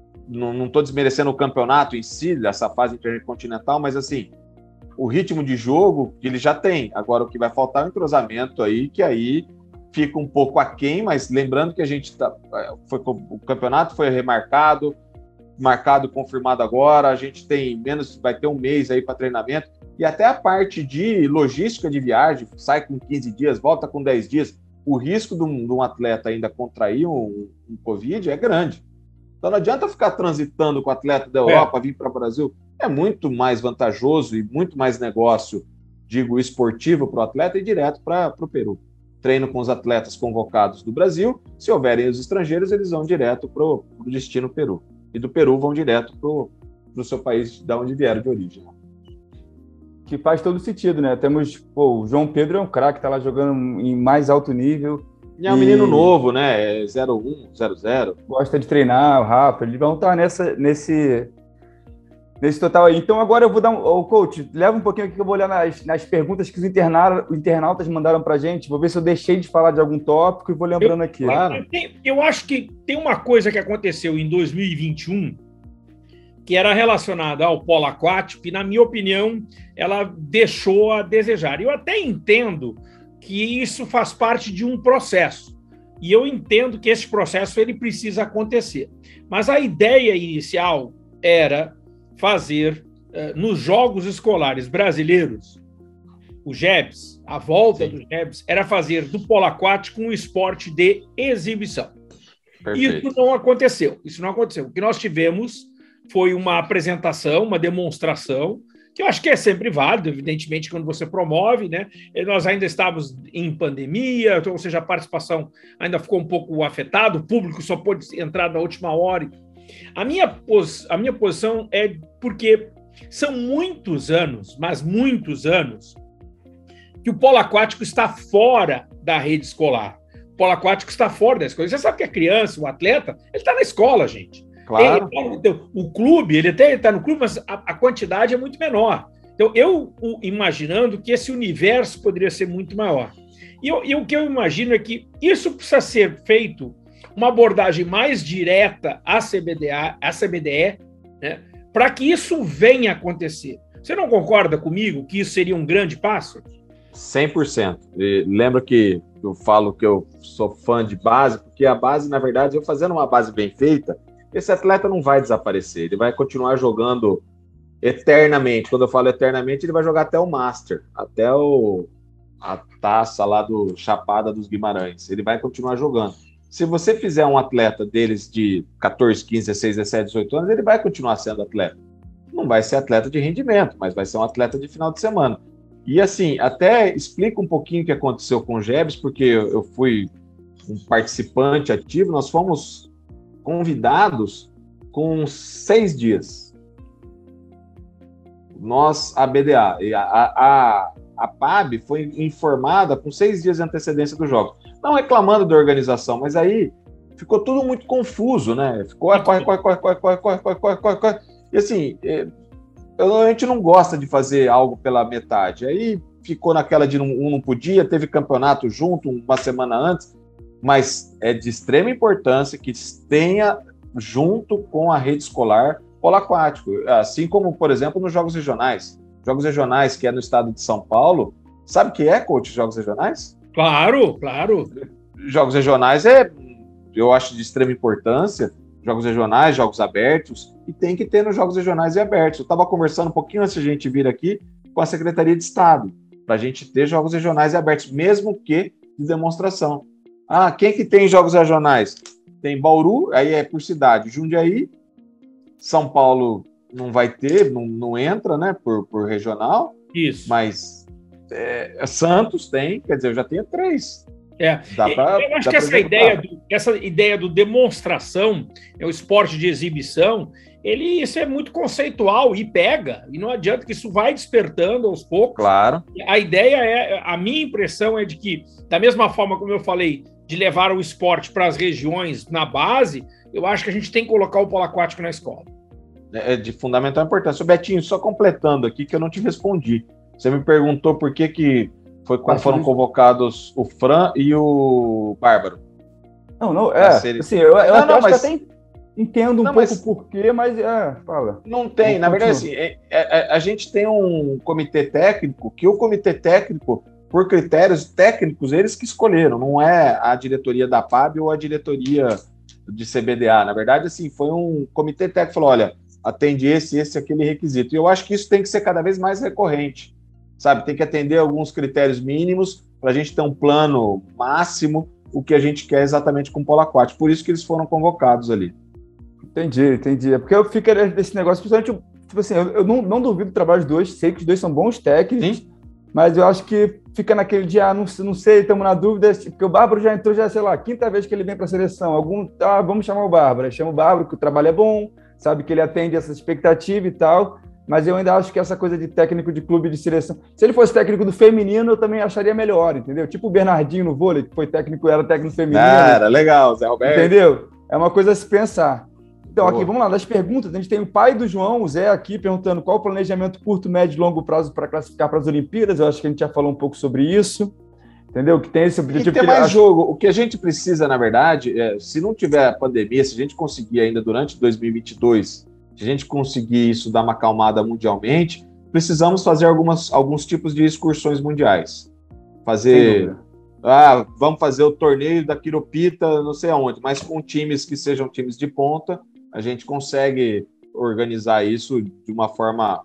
não estou desmerecendo o campeonato em si, dessa fase intercontinental, mas assim, o ritmo de jogo ele já tem. Agora o que vai faltar é o entrosamento aí, que aí fica um pouco aquém, mas lembrando que a gente tá, foi, o campeonato foi remarcado, marcado, confirmado agora, a gente tem menos, vai ter um mês aí para treinamento. E até a parte de logística de viagem, sai com quinze dias, volta com dez dias, o risco de um, de um atleta ainda contrair um, um Covid é grande. Então não adianta ficar transitando com o atleta da Europa, é. vir para o Brasil. É muito mais vantajoso e muito mais negócio, digo, esportivo para o atleta ir direto para o Peru. Treino com os atletas convocados do Brasil, se houverem os estrangeiros, eles vão direto para o destino Peru. E do Peru vão direto para o seu país, de onde vieram de origem. Que faz todo sentido, né? Temos, pô, o João Pedro é um craque, tá lá jogando em mais alto nível. E é um e... menino novo, né? É zero um, zero zero. Gosta de treinar, o Rafa, eles vão estar nessa, nesse, nesse total aí. Então agora eu vou dar um... Ô, coach, leva um pouquinho aqui que eu vou olhar nas, nas perguntas que os, interna... os internautas mandaram pra gente. Vou ver se eu deixei de falar de algum tópico e vou lembrando eu, aqui. Claro. Eu, eu acho que tem uma coisa que aconteceu em dois mil e vinte e um que era relacionada ao polo aquático, e, na minha opinião, ela deixou a desejar. Eu até entendo que isso faz parte de um processo, e eu entendo que esse processo ele precisa acontecer. Mas a ideia inicial era fazer, eh, nos Jogos Escolares Brasileiros, o G E B S, a volta Sim. do G E B S, era fazer do polo aquático um esporte de exibição. Perfeito. Isso não aconteceu. Isso não aconteceu. O que nós tivemos foi uma apresentação, uma demonstração, que eu acho que é sempre válido, evidentemente, quando você promove, né? Nós ainda estávamos em pandemia, ou seja, a participação ainda ficou um pouco afetada, o público só pôde entrar na última hora. A minha, pos... a minha posição é porque são muitos anos, mas muitos anos, que o polo aquático está fora da rede escolar. O polo aquático está fora da escola. Você sabe que a criança, o atleta, ele está na escola, gente. Claro. Ele, o clube, ele até está no clube, mas a, a quantidade é muito menor. Então, eu o, imaginando que esse universo poderia ser muito maior. E, eu, e o que eu imagino é que isso precisa ser feito, uma abordagem mais direta à C B D A, à C B D E, né, para que isso venha a acontecer. Você não concorda comigo que isso seria um grande passo? cem por cento. E lembra que eu falo que eu sou fã de base, porque a base, na verdade, eu fazendo uma base bem feita, esse atleta não vai desaparecer, ele vai continuar jogando eternamente. Quando eu falo eternamente, ele vai jogar até o Master, até o, a taça lá do Chapada dos Guimarães. Ele vai continuar jogando. Se você fizer um atleta deles de catorze, quinze, dezesseis, dezessete, dezoito anos, ele vai continuar sendo atleta. Não vai ser atleta de rendimento, mas vai ser um atleta de final de semana. E assim, até explica um pouquinho o que aconteceu com o G E B S, porque eu fui um participante ativo, nós fomos convidados com seis dias. Nós, a B D A, a, a, a P A B foi informada com seis dias de antecedência do jogo. não reclamando da organização, mas aí ficou tudo muito confuso, né? Ficou, ah, corre, corre, corre, corre, corre, corre, corre, corre, corre, corre. E assim, a gente não gosta de fazer algo pela metade. Aí ficou naquela de um não podia, teve campeonato junto uma semana antes, mas é de extrema importância que tenha junto com a rede escolar polo aquático, assim como, por exemplo, nos Jogos Regionais. Jogos Regionais, que é no estado de São Paulo, sabe o que é, coach, Jogos Regionais? Claro, claro. Jogos Regionais é, eu acho, de extrema importância, Jogos Regionais, Jogos Abertos, e tem que ter nos Jogos Regionais e Abertos. Eu estava conversando um pouquinho antes de a gente vir aqui com a Secretaria de Estado, para a gente ter Jogos Regionais e Abertos, mesmo que de demonstração. Ah, quem que tem Jogos Regionais? Tem Bauru, aí é por cidade, Jundiaí, São Paulo não vai ter, não, não entra, né, por, por regional. Isso. Mas é, Santos tem, quer dizer, eu já tenho três. É, pra, eu acho que essa ideia, do, essa ideia do demonstração, é o esporte de exibição, ele, isso é muito conceitual e pega, e não adianta que isso vai despertando aos poucos. Claro. A ideia é, a minha impressão é de que, da mesma forma como eu falei, de levar o esporte para as regiões na base, eu acho que a gente tem que colocar o polo aquático na escola. É de fundamental importância. Betinho, só completando aqui que eu não te respondi. Você me perguntou por que, que foi quando foram convocados o Fran e o Bárbaro. Não, não, é. Ser... Assim, eu, eu não, não, acho mas... que até entendo um não, pouco o mas... porquê, mas é, fala. Não tem, não, na verdade, assim, é, é, a gente tem um comitê técnico, que o comitê técnico, por critérios técnicos, eles que escolheram, não é a diretoria da P A B ou a diretoria de C B D A. Na verdade, assim, foi um comitê técnico que falou, olha, atende esse, esse, aquele requisito. E eu acho que isso tem que ser cada vez mais recorrente, sabe? Tem que atender alguns critérios mínimos para a gente ter um plano máximo, o que a gente quer exatamente com o polo aquático. Por isso que eles foram convocados ali. Entendi, entendi. É porque eu fico desse negócio, principalmente, tipo assim, eu, eu não, não duvido do trabalho dos dois, sei que os dois são bons técnicos, sim, mas eu acho que fica naquele dia, ah, não, não sei, estamos na dúvida, porque o Bárbaro já entrou, já, sei lá, quinta vez que ele vem para a seleção. Algum, ah, vamos chamar o Bárbaro. Chama o Bárbaro, que o trabalho é bom, sabe que ele atende essa expectativa e tal, mas eu ainda acho que essa coisa de técnico de clube de seleção, se ele fosse técnico do feminino, eu também acharia melhor, entendeu? Tipo o Bernardinho no vôlei, que foi técnico, era técnico feminino. Ah, era legal, Zé Roberto. Entendeu? É uma coisa a se pensar. Então, boa. Aqui, vamos lá, das perguntas, a gente tem o pai do João, o Zé, aqui, perguntando qual o planejamento curto, médio e longo prazo para classificar para as Olimpíadas. Eu acho que a gente já falou um pouco sobre isso. Entendeu? Que tem esse objetivo. E tem mais jogo. O que a gente precisa, na verdade, é, se não tiver a pandemia, se a gente conseguir ainda durante dois mil e vinte e dois, se a gente conseguir isso dar uma acalmada mundialmente, precisamos fazer algumas, alguns tipos de excursões mundiais. Fazer... Ah, vamos fazer o torneio da Quiropita, não sei aonde, mas com times que sejam times de ponta, a gente consegue organizar isso de uma forma...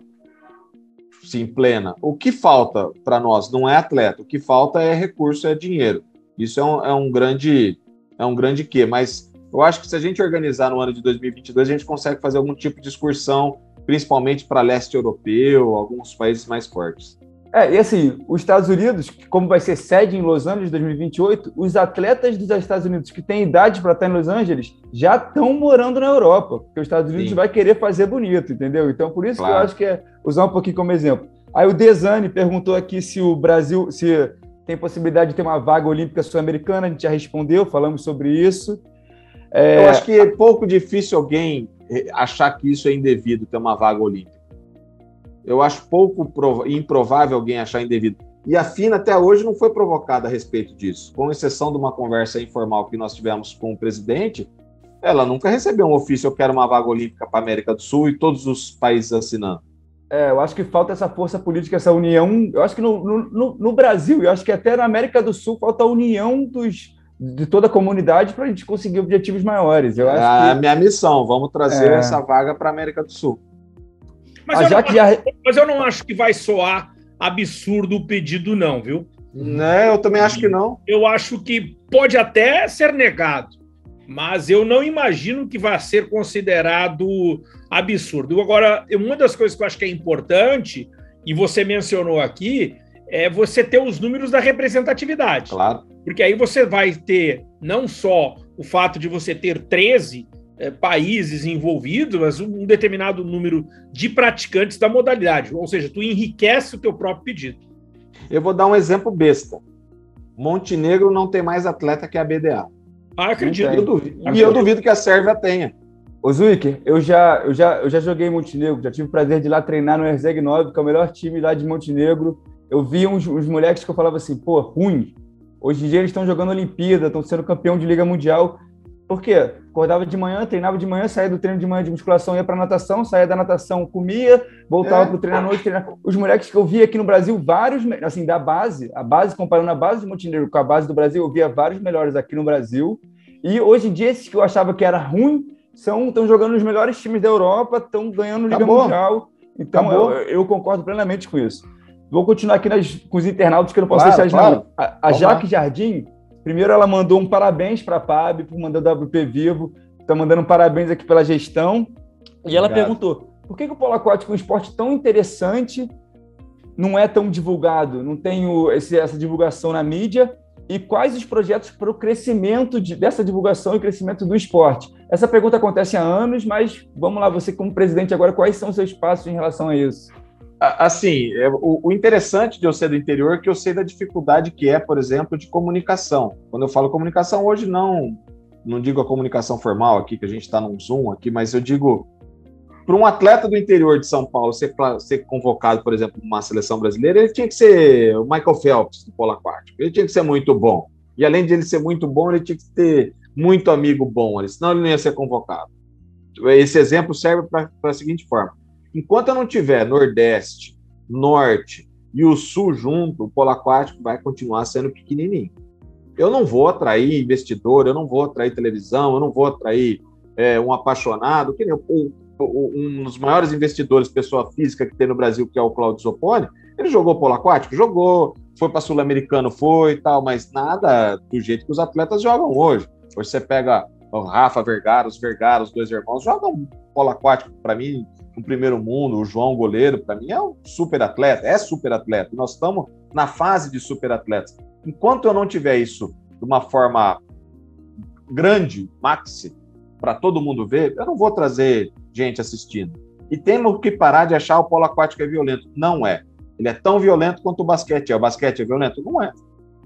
sim, plena. O que falta para nós não é atleta, o que falta é recurso, é dinheiro. Isso é um, é um grande é um grande quê, mas eu acho que se a gente organizar no ano de dois mil e vinte e dois, a gente consegue fazer algum tipo de excursão, principalmente para leste europeu, alguns países mais fortes. É, e assim, os Estados Unidos, como vai ser sede em Los Angeles em dois mil e vinte e oito, os atletas dos Estados Unidos que têm idade para estar em Los Angeles já estão morando na Europa, porque os Estados Unidos Sim. vai querer fazer bonito, entendeu? Então, por isso claro. que eu acho que é usar um pouquinho como exemplo. Aí o Desane perguntou aqui se o Brasil se tem possibilidade de ter uma vaga olímpica sul-americana, a gente já respondeu, falamos sobre isso. É... Eu acho que é pouco difícil alguém achar que isso é indevido, ter uma vaga olímpica. Eu acho pouco prov... improvável alguém achar indevido. E a FINA até hoje não foi provocada a respeito disso. Com exceção de uma conversa informal que nós tivemos com o presidente, ela nunca recebeu um ofício, eu quero uma vaga olímpica para a América do Sul e todos os países assinando. É, eu acho que falta essa força política, essa união. Eu acho que no, no, no Brasil, eu acho que até na América do Sul, falta a união dos, de toda a comunidade para a gente conseguir objetivos maiores. Eu acho é a que... minha missão, vamos trazer é... essa vaga para a América do Sul. Mas, eu não, já... mas eu não acho que vai soar absurdo o pedido, não, viu? Não, eu também acho que não. Eu acho que pode até ser negado, mas eu não imagino que vai ser considerado absurdo. Agora, uma das coisas que eu acho que é importante, e você mencionou aqui, é você ter os números da representatividade. Claro. Porque aí você vai ter não só o fato de você ter treze é, países envolvidos, mas um determinado número de praticantes da modalidade. Ou seja, tu enriquece o teu próprio pedido. Eu vou dar um exemplo besta. Montenegro não tem mais atleta que a B D A. Ah, acredito. Eu duvido. E eu duvido que a Sérvia tenha. Ô, Zuiker, eu já, eu, já, eu já joguei em Montenegro, já tive o prazer de ir lá treinar no Erzeg nove, que é o melhor time lá de Montenegro. Eu vi uns, uns moleques que eu falava assim, pô, ruim. Hoje em dia eles estão jogando Olimpíada, estão sendo campeão de Liga Mundial. Por quê? Acordava de manhã, treinava de manhã, saía do treino de manhã de musculação, ia para natação, saía da natação, comia, voltava é. para o treino à noite. Treinava. Os moleques que eu vi aqui no Brasil, vários, assim, da base, a base, comparando a base de Montenegro com a base do Brasil, eu via vários melhores aqui no Brasil. E hoje em dia, esses que eu achava que era ruim, estão jogando nos melhores times da Europa, estão ganhando Liga Acabou. Mundial. Então, eu, eu concordo plenamente com isso. Vou continuar aqui nas, com os internautas, que eu não posso claro, deixar de claro. A, a Jaque Jardim, primeiro ela mandou um parabéns para a P A B, por mandar o W P Vivo, está mandando um parabéns aqui pela gestão. E ela Obrigado. perguntou, por que, que o polo aquático é um esporte tão interessante, não é tão divulgado, não tem o, esse, essa divulgação na mídia, e quais os projetos para o crescimento de, dessa divulgação e crescimento do esporte? Essa pergunta acontece há anos, mas vamos lá, você como presidente agora, quais são os seus passos em relação a isso? Assim, o interessante de eu ser do interior é que eu sei da dificuldade que é, por exemplo, de comunicação. Quando eu falo comunicação, hoje não, não digo a comunicação formal aqui, que a gente está num Zoom aqui, mas eu digo, para um atleta do interior de São Paulo ser, ser convocado, por exemplo, numa seleção brasileira, ele tinha que ser o Michael Phelps do polo aquático. Ele tinha que ser muito bom. E além de ele ser muito bom, ele tinha que ter muito amigo bom ali, senão ele não ia ser convocado. Esse exemplo serve para a seguinte forma. Enquanto eu não tiver Nordeste, Norte e o Sul junto, o polo aquático vai continuar sendo pequenininho. Eu não vou atrair investidor, eu não vou atrair televisão, eu não vou atrair é, um apaixonado, que nem o, o, um dos maiores investidores, pessoa física que tem no Brasil, que é o Claudio Zopponi. Ele jogou polo aquático? Jogou. Foi para Sul-Americano? Foi e tal, mas nada do jeito que os atletas jogam hoje. Hoje você pega o Rafa Vergara, os Vergara, os dois irmãos, jogam polo aquático, para mim, no primeiro mundo. O João, goleiro, para mim é um super atleta, é super atleta. Nós estamos na fase de super atletas. Enquanto eu não tiver isso de uma forma grande, maxi, para todo mundo ver, eu não vou trazer gente assistindo. E temos que parar de achar o polo aquático é violento. Não é. Ele é tão violento quanto o basquete é. O basquete é violento? Não é.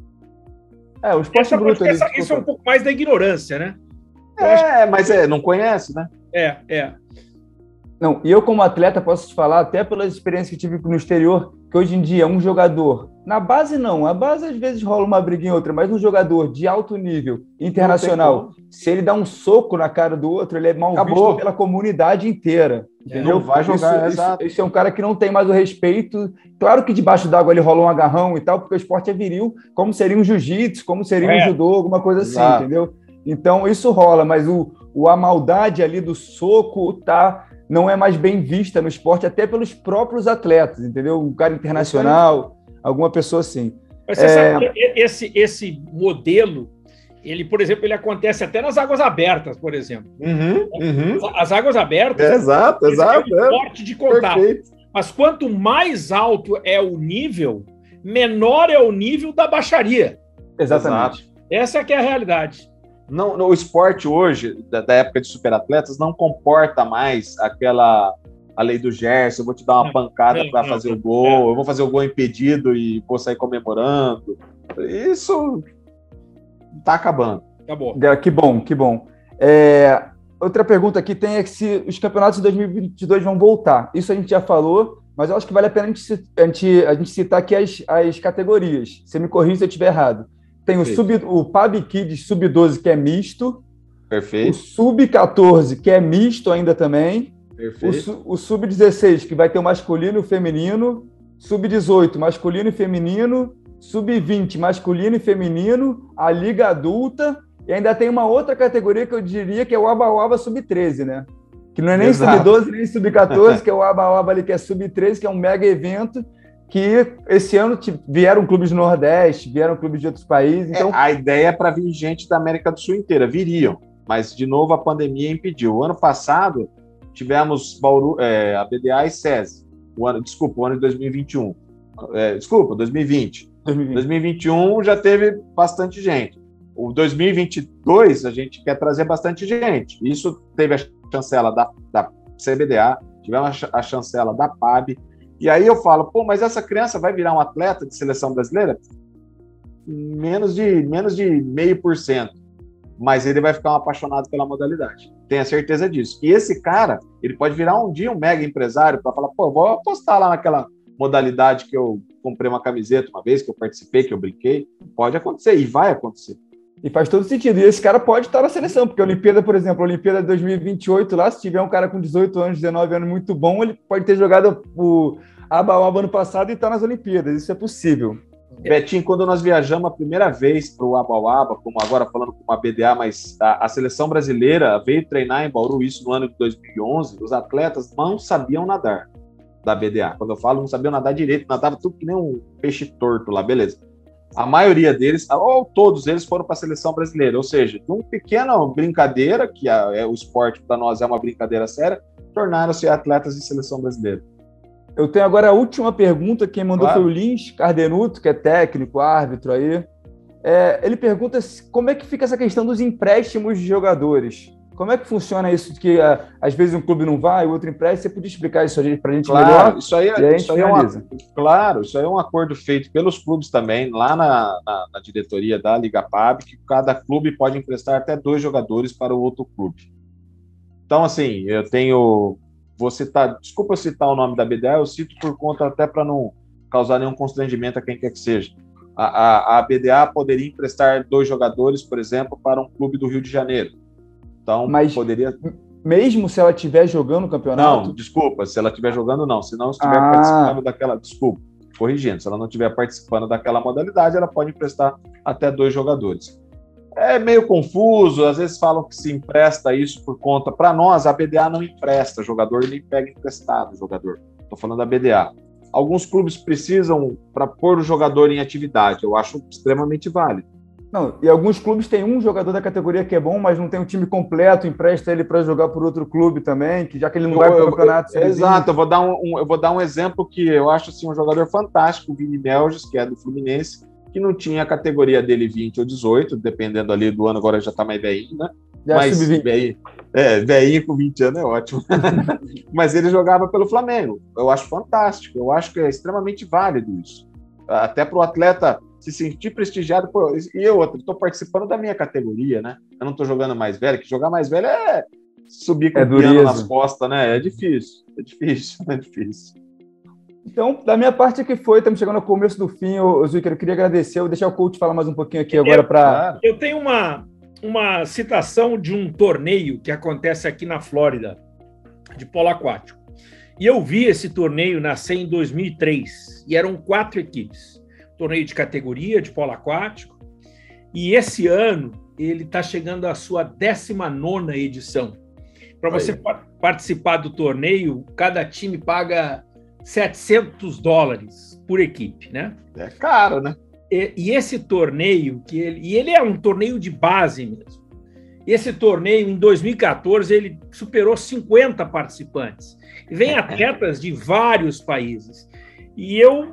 É, o esporte bruto... Essa, isso é um pouco mais da ignorância, né? Eu é, acho... mas é, não conhece, né? É, é. Não, e eu como atleta posso te falar, até pelas experiências que tive no exterior, que hoje em dia um jogador, na base não, a base às vezes rola uma briga em outra, mas um jogador de alto nível, internacional, se ele dá um soco na cara do outro, ele é mal Acabou. visto pela comunidade inteira, entendeu? Não vai jogar, isso, isso, isso é um cara que não tem mais o respeito, claro que debaixo d'água ele rola um agarrão e tal, porque o esporte é viril, como seria um jiu-jitsu, como seria é. um judô, alguma coisa assim, Exato. entendeu? Então isso rola, mas o, o, a maldade ali do soco tá... não é mais bem vista no esporte, até pelos próprios atletas, entendeu? Um cara internacional, alguma pessoa assim. Mas você é... sabe que esse, esse modelo, ele, por exemplo, ele acontece até nas águas abertas, por exemplo. Uhum, uhum. As águas abertas... É, exato, exato. É um esporte de contato. Perfeito. Mas quanto mais alto é o nível, menor é o nível da baixaria. Exatamente. Exato. Essa é que é a realidade. Não, no esporte hoje, da, da época de superatletas, não comporta mais aquela a lei do Gerson, eu vou te dar uma pancada para fazer o gol, eu vou fazer o gol impedido e vou sair comemorando. Isso está acabando. Acabou. Que bom, que bom. É, outra pergunta aqui tem é que se os campeonatos de dois mil e vinte e dois vão voltar. Isso a gente já falou, mas eu acho que vale a pena a gente, a gente, a gente citar aqui as, as categorias. Você me corrija se eu estiver errado. Tem o, sub, o P A B Kids sub doze, que é misto. Perfeito. O sub quatorze, que é misto ainda também. Perfeito. O, o sub dezesseis, que vai ter o masculino e o feminino. sub dezoito, masculino e feminino. sub vinte, masculino e feminino. A Liga Adulta. E ainda tem uma outra categoria que eu diria que é o Aba Oba sub treze, né? Que não é nem sub doze, nem sub quatorze, que é o Aba Oba ali, que é sub treze, que é um mega evento. Que esse ano vieram clubes do Nordeste, vieram clubes de outros países. Então... É, a ideia é para vir gente da América do Sul inteira, viriam, mas de novo a pandemia impediu. O ano passado tivemos Bauru, é, a B D A e SESI, o ano, desculpa, o ano de dois mil e vinte e um. É, desculpa, dois mil e vinte. dois mil e vinte. dois mil e vinte e um já teve bastante gente. O dois mil e vinte e dois a gente quer trazer bastante gente. Isso teve a chancela da, da C B D A, tivemos a chancela da P A B. E aí eu falo, pô, mas essa criança vai virar um atleta de seleção brasileira? menos de, menos de meio por cento. Mas ele vai ficar um apaixonado pela modalidade. Tenha certeza disso. E esse cara, ele pode virar um dia um mega empresário para falar, pô, vou apostar lá naquela modalidade que eu comprei uma camiseta uma vez, que eu participei, que eu brinquei. Pode acontecer, e vai acontecer. E faz todo sentido. E esse cara pode estar na seleção, porque a Olimpíada, por exemplo, a Olimpíada de dois mil e vinte e oito, lá, se tiver um cara com dezoito anos, dezenove anos muito bom, ele pode ter jogado o aba-aba ano passado e estar nas Olimpíadas. Isso é possível. Betinho, quando nós viajamos a primeira vez para o Aba-Aba, como agora falando com a B D A, mas a, a seleção brasileira veio treinar em Bauru, isso no ano de dois mil e onze, os atletas não sabiam nadar da B D A. Quando eu falo, não sabiam nadar direito, nadava tudo que nem um peixe torto lá, beleza. A maioria deles, ou todos eles, foram para a seleção brasileira, ou seja, de uma pequena brincadeira, que é, é o esporte para nós é uma brincadeira séria, tornaram-se atletas de seleção brasileira. Eu tenho agora a última pergunta, quem mandou Claro. foi o Lins Cardenuto, que é técnico, árbitro aí. É, ele pergunta como é que fica essa questão dos empréstimos de jogadores. Como é que funciona isso, de que a, às vezes um clube não vai, o outro empresta? Você podia explicar isso para a gente claro, melhor? Isso aí, e aí a gente isso aí é finaliza. uma, claro, isso aí é um acordo feito pelos clubes também, lá na, na, na diretoria da Liga P A B, que cada clube pode emprestar até dois jogadores para o outro clube. Então, assim, eu tenho... Vou citar, desculpa eu citar o nome da B D A, eu cito por conta até para não causar nenhum constrangimento a quem quer que seja. A, a, a B D A poderia emprestar dois jogadores, por exemplo, para um clube do Rio de Janeiro. Então, Mas poderia... mesmo se ela estiver jogando o campeonato? Não, desculpa, se ela estiver jogando, não. Se não estiver ah. participando daquela... Desculpa, corrigindo. Se ela não estiver participando daquela modalidade, ela pode emprestar até dois jogadores. É meio confuso, às vezes falam que se empresta isso por conta... Para nós, a B D A não empresta jogador, nem pega emprestado jogador. Estou falando da B D A. Alguns clubes precisam para pôr o jogador em atividade. Eu acho extremamente válido. Não, e alguns clubes têm um jogador da categoria que é bom, mas não tem um time completo, empresta ele para jogar por outro clube também, que já que ele não eu, vai para o campeonato. Eu, eu, exato, eu vou, dar um, um, eu vou dar um exemplo que eu acho assim, um jogador fantástico, o Vini Melges, que é do Fluminense, que não tinha a categoria dele vinte ou dezoito, dependendo ali do ano, agora já está mais velhinho, né? Já mas velhinho, é, velhinho com vinte anos é ótimo. Mas ele jogava pelo Flamengo. Eu acho fantástico, eu acho que é extremamente válido isso. Até para o atleta se sentir prestigiado. Pô, e eu, estou participando da minha categoria, né? Eu não estou jogando mais velho, que jogar mais velho é subir com é o piano nas costas, né? É difícil, é difícil, é difícil. Então, da minha parte aqui foi, estamos chegando ao começo do fim, ô Zucker, eu queria agradecer, eu vou deixar o coach falar mais um pouquinho aqui agora para... Eu tenho uma, uma citação de um torneio que acontece aqui na Flórida, de polo aquático. E eu vi esse torneio nascer em dois mil e três, e eram quatro equipes. Torneio de categoria, de polo aquático, e esse ano ele está chegando à sua décima nona edição. Para você pa- participar do torneio, cada time paga setecentos dólares por equipe, né? É caro, né? E, e esse torneio, que ele, e ele é um torneio de base mesmo. Esse torneio, em dois mil e quatorze, ele superou cinquenta participantes. E vem atletas de vários países. E eu,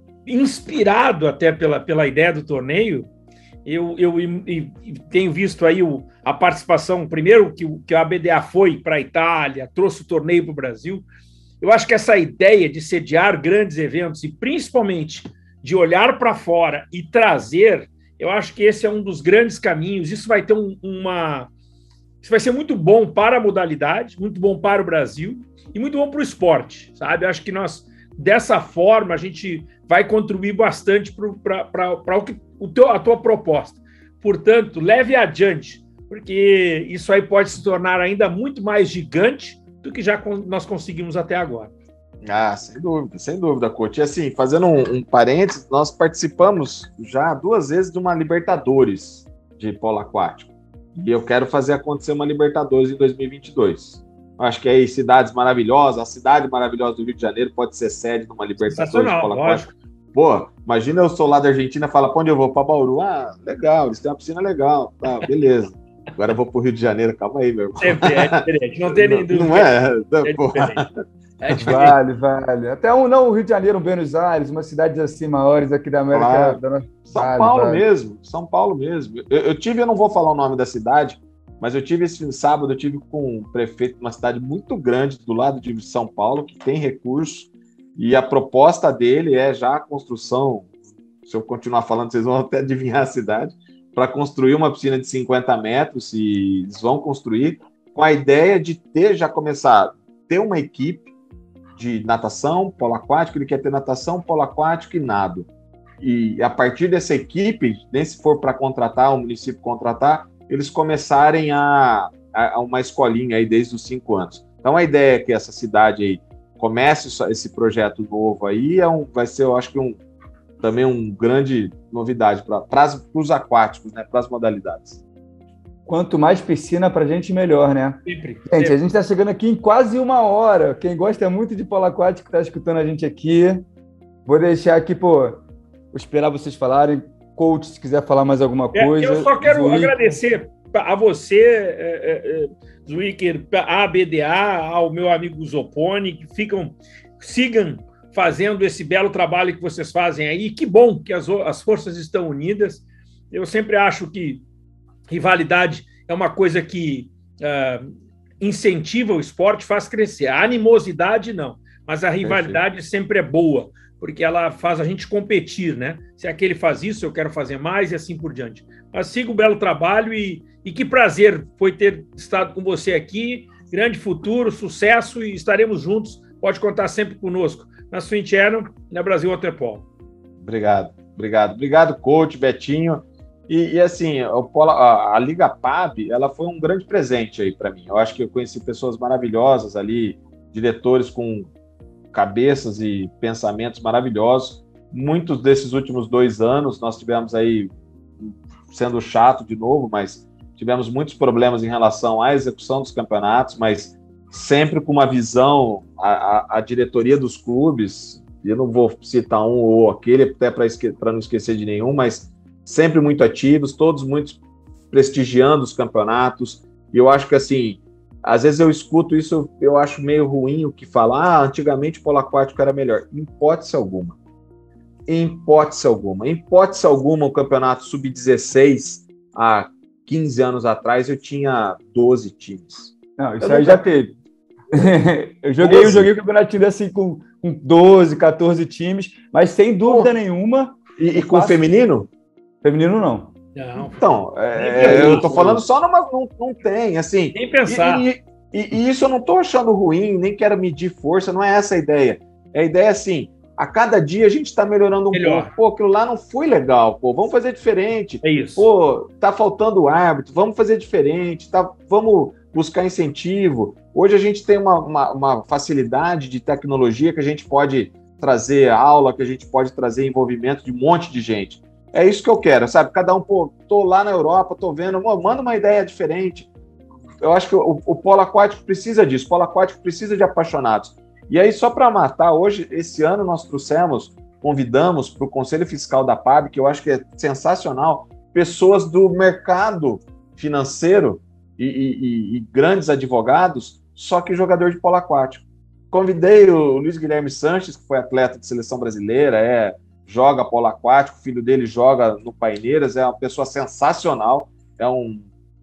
inspirado até pela, pela ideia do torneio, eu, eu, eu, eu tenho visto aí o, a participação, primeiro que, que a B D A foi para a Itália, trouxe o torneio para o Brasil. Eu acho que essa ideia de sediar grandes eventos e principalmente de olhar para fora e trazer, eu acho que esse é um dos grandes caminhos. Isso vai ter um, uma... Isso vai ser muito bom para a modalidade, muito bom para o Brasil e muito bom para o esporte, sabe? Eu acho que nós, dessa forma, a gente vai contribuir bastante para o que o teu, a tua proposta. Portanto, leve adiante, porque isso aí pode se tornar ainda muito mais gigante do que já nós conseguimos até agora. Ah, sem dúvida, sem dúvida, coach. E assim, fazendo um, um parênteses, nós participamos já duas vezes de uma Libertadores de polo aquático. E eu quero fazer acontecer uma Libertadores em dois mil e vinte e dois. Acho que aí cidades maravilhosas, a cidade maravilhosa do Rio de Janeiro pode ser sede de uma Libertadores de polo aquático. Pô, imagina eu sou lá da Argentina e falo, pra onde eu vou? Pra Bauru. Ah, legal, eles têm uma piscina legal. Tá, beleza. Agora eu vou pro Rio de Janeiro, calma aí, meu irmão. Sempre é diferente, não tem nem dúvida. Não é? É diferente. É diferente. Vale, vale. Até um, não, o Rio de Janeiro, um Buenos Aires, umas cidades assim maiores aqui da América. Claro. Da... São vale, Paulo vale. mesmo, São Paulo mesmo. Eu, eu tive, eu não vou falar o nome da cidade, mas eu tive esse sábado, eu tive com um prefeito de uma cidade muito grande do lado de São Paulo, que tem recurso, e a proposta dele é já a construção se eu continuar falando, vocês vão até adivinhar a cidade, para construir uma piscina de cinquenta metros, e eles vão construir, com a ideia de ter, já começar, ter uma equipe de natação, polo aquático, ele quer ter natação, polo aquático e nado. E a partir dessa equipe, nem se for para contratar, o município contratar, eles começarem a, a, a uma escolinha aí desde os cinco anos. Então a ideia é que essa cidade aí comece esse projeto novo aí, é um, vai ser, eu acho que um, também uma grande novidade para os aquáticos, né, para as modalidades. Quanto mais piscina para a gente, melhor, né? Sempre. Gente, Sempre. a gente está chegando aqui em quase uma hora. Quem gosta muito de polo aquático está escutando a gente aqui. Vou deixar aqui, pô, vou esperar vocês falarem. Coach, se quiser falar mais alguma coisa. É, eu só quero Zwicker. agradecer a você, é, é, Zwicker, à B D A, ao meu amigo Zopponi, que ficam, sigam fazendo esse belo trabalho que vocês fazem aí. Que bom que as, as forças estão unidas. Eu sempre acho que rivalidade é uma coisa que uh, incentiva o esporte, faz crescer. A animosidade, não. Mas a rivalidade Perfeito. Sempre é boa, porque ela faz a gente competir, né? Se aquele faz isso, eu quero fazer mais e assim por diante. Mas siga o belo trabalho e, e que prazer foi ter estado com você aqui. Grande futuro, sucesso e estaremos juntos. Pode contar sempre conosco. Na Swim Channel, na Brasil Waterpolo. Obrigado, obrigado. Obrigado, coach, Betinho. E, e assim, o Polo, a, a Liga P A B, ela foi um grande presente aí para mim. Eu acho que eu conheci pessoas maravilhosas ali, diretores com cabeças e pensamentos maravilhosos. Muitos desses últimos dois anos, nós tivemos aí, sendo chato de novo, mas tivemos muitos problemas em relação à execução dos campeonatos, mas sempre com uma visão, a, a, a diretoria dos clubes, eu não vou citar um ou aquele, até para esque- não esquecer de nenhum, mas sempre muito ativos, todos muito prestigiando os campeonatos, e eu acho que, assim, às vezes eu escuto isso, eu acho meio ruim o que fala, ah, antigamente o polo aquático era melhor. Em hipótese alguma. Em hipótese alguma. Em hipótese alguma, o campeonato sub dezesseis, há quinze anos atrás, eu tinha doze times. Não, isso eu aí nunca... já teve. eu joguei, eu joguei o campeonato assim com, com doze, catorze times, mas sem dúvida Pô. nenhuma. E, e com o feminino? Feminino não. Não. Então, é, eu tô falando só numa. Não, não tem, assim. Nem pensar. E, e, e isso eu não tô achando ruim, nem quero medir força, não é essa a ideia. É a ideia assim, a cada dia a gente tá melhorando um Melhor. pouco. Pô, aquilo lá não foi legal, pô, vamos fazer diferente. É isso. Pô, tá faltando árbitro, vamos fazer diferente, tá, vamos buscar incentivo. Hoje a gente tem uma, uma, uma facilidade de tecnologia que a gente pode trazer aula, que a gente pode trazer envolvimento de um monte de gente. É isso que eu quero, sabe? Cada um, pô, tô lá na Europa, tô vendo, manda uma ideia diferente. Eu acho que o, o polo aquático precisa disso, o polo aquático precisa de apaixonados. E aí, só para matar, hoje, esse ano nós trouxemos, convidamos para o Conselho Fiscal da P A B, que eu acho que é sensacional, pessoas do mercado financeiro e, e, e grandes advogados, só que jogador de polo aquático. Convidei o Luiz Guilherme Sanches, que foi atleta de seleção brasileira, é... joga polo aquático, o filho dele joga no Paineiras, é uma pessoa sensacional, é um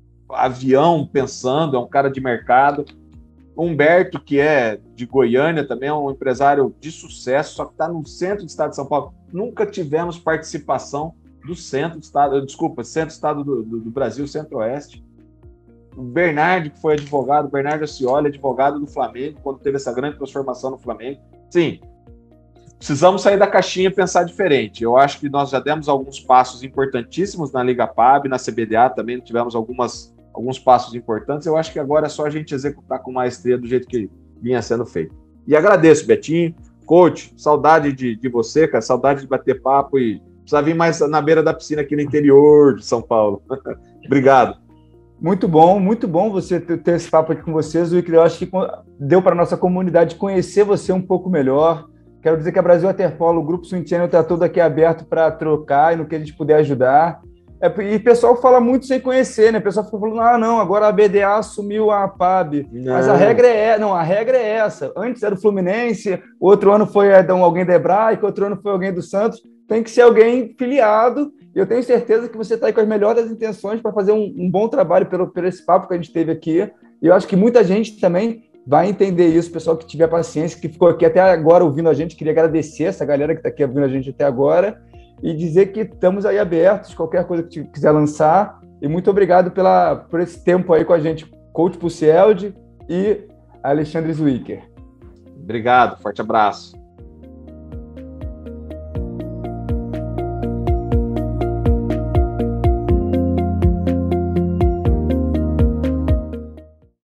avião pensando, é um cara de mercado. Humberto, que é de Goiânia, também é um empresário de sucesso, só que está no centro do estado de São Paulo. Nunca tivemos participação do centro do estado, desculpa, centro do estado do, do, do Brasil, centro-oeste. O Bernardo, que foi advogado, Bernardo Ascioli, advogado do Flamengo, quando teve essa grande transformação no Flamengo. Sim, precisamos sair da caixinha e pensar diferente. Eu acho que nós já demos alguns passos importantíssimos na Liga P A B, na C B D A também tivemos algumas, alguns passos importantes. Eu acho que agora é só a gente executar com maestria do jeito que vinha sendo feito. E agradeço, Betinho. Coach, saudade de, de você, cara, saudade de bater papo e precisa vir mais na beira da piscina aqui no interior de São Paulo. Obrigado. Muito bom, muito bom você ter, ter esse papo aqui com vocês, Wick. Eu acho que deu para a nossa comunidade conhecer você um pouco melhor. Quero dizer que a Brasil Waterpolo, o Grupo Swim Channel, está todo aqui aberto para trocar e no que a gente puder ajudar. É, e o pessoal fala muito sem conhecer, né? O pessoal fica falando, ah, não, agora a B D A assumiu a P A B. Não. Mas a regra é, não, a regra é essa. Antes era o Fluminense, outro ano foi alguém da Hebraica, outro ano foi alguém do Santos. Tem que ser alguém filiado. E eu tenho certeza que você está aí com as melhores intenções para fazer um, um bom trabalho pelo, pelo esse papo que a gente teve aqui. E eu acho que muita gente também vai entender isso, o pessoal que tiver paciência, que ficou aqui até agora ouvindo a gente. Queria agradecer essa galera que está aqui ouvindo a gente até agora. e dizer que estamos aí abertos, qualquer coisa que quiser lançar. E muito obrigado pela, por esse tempo aí com a gente, Coach Pucieldi e Alexandre Zwicker. Obrigado, forte abraço.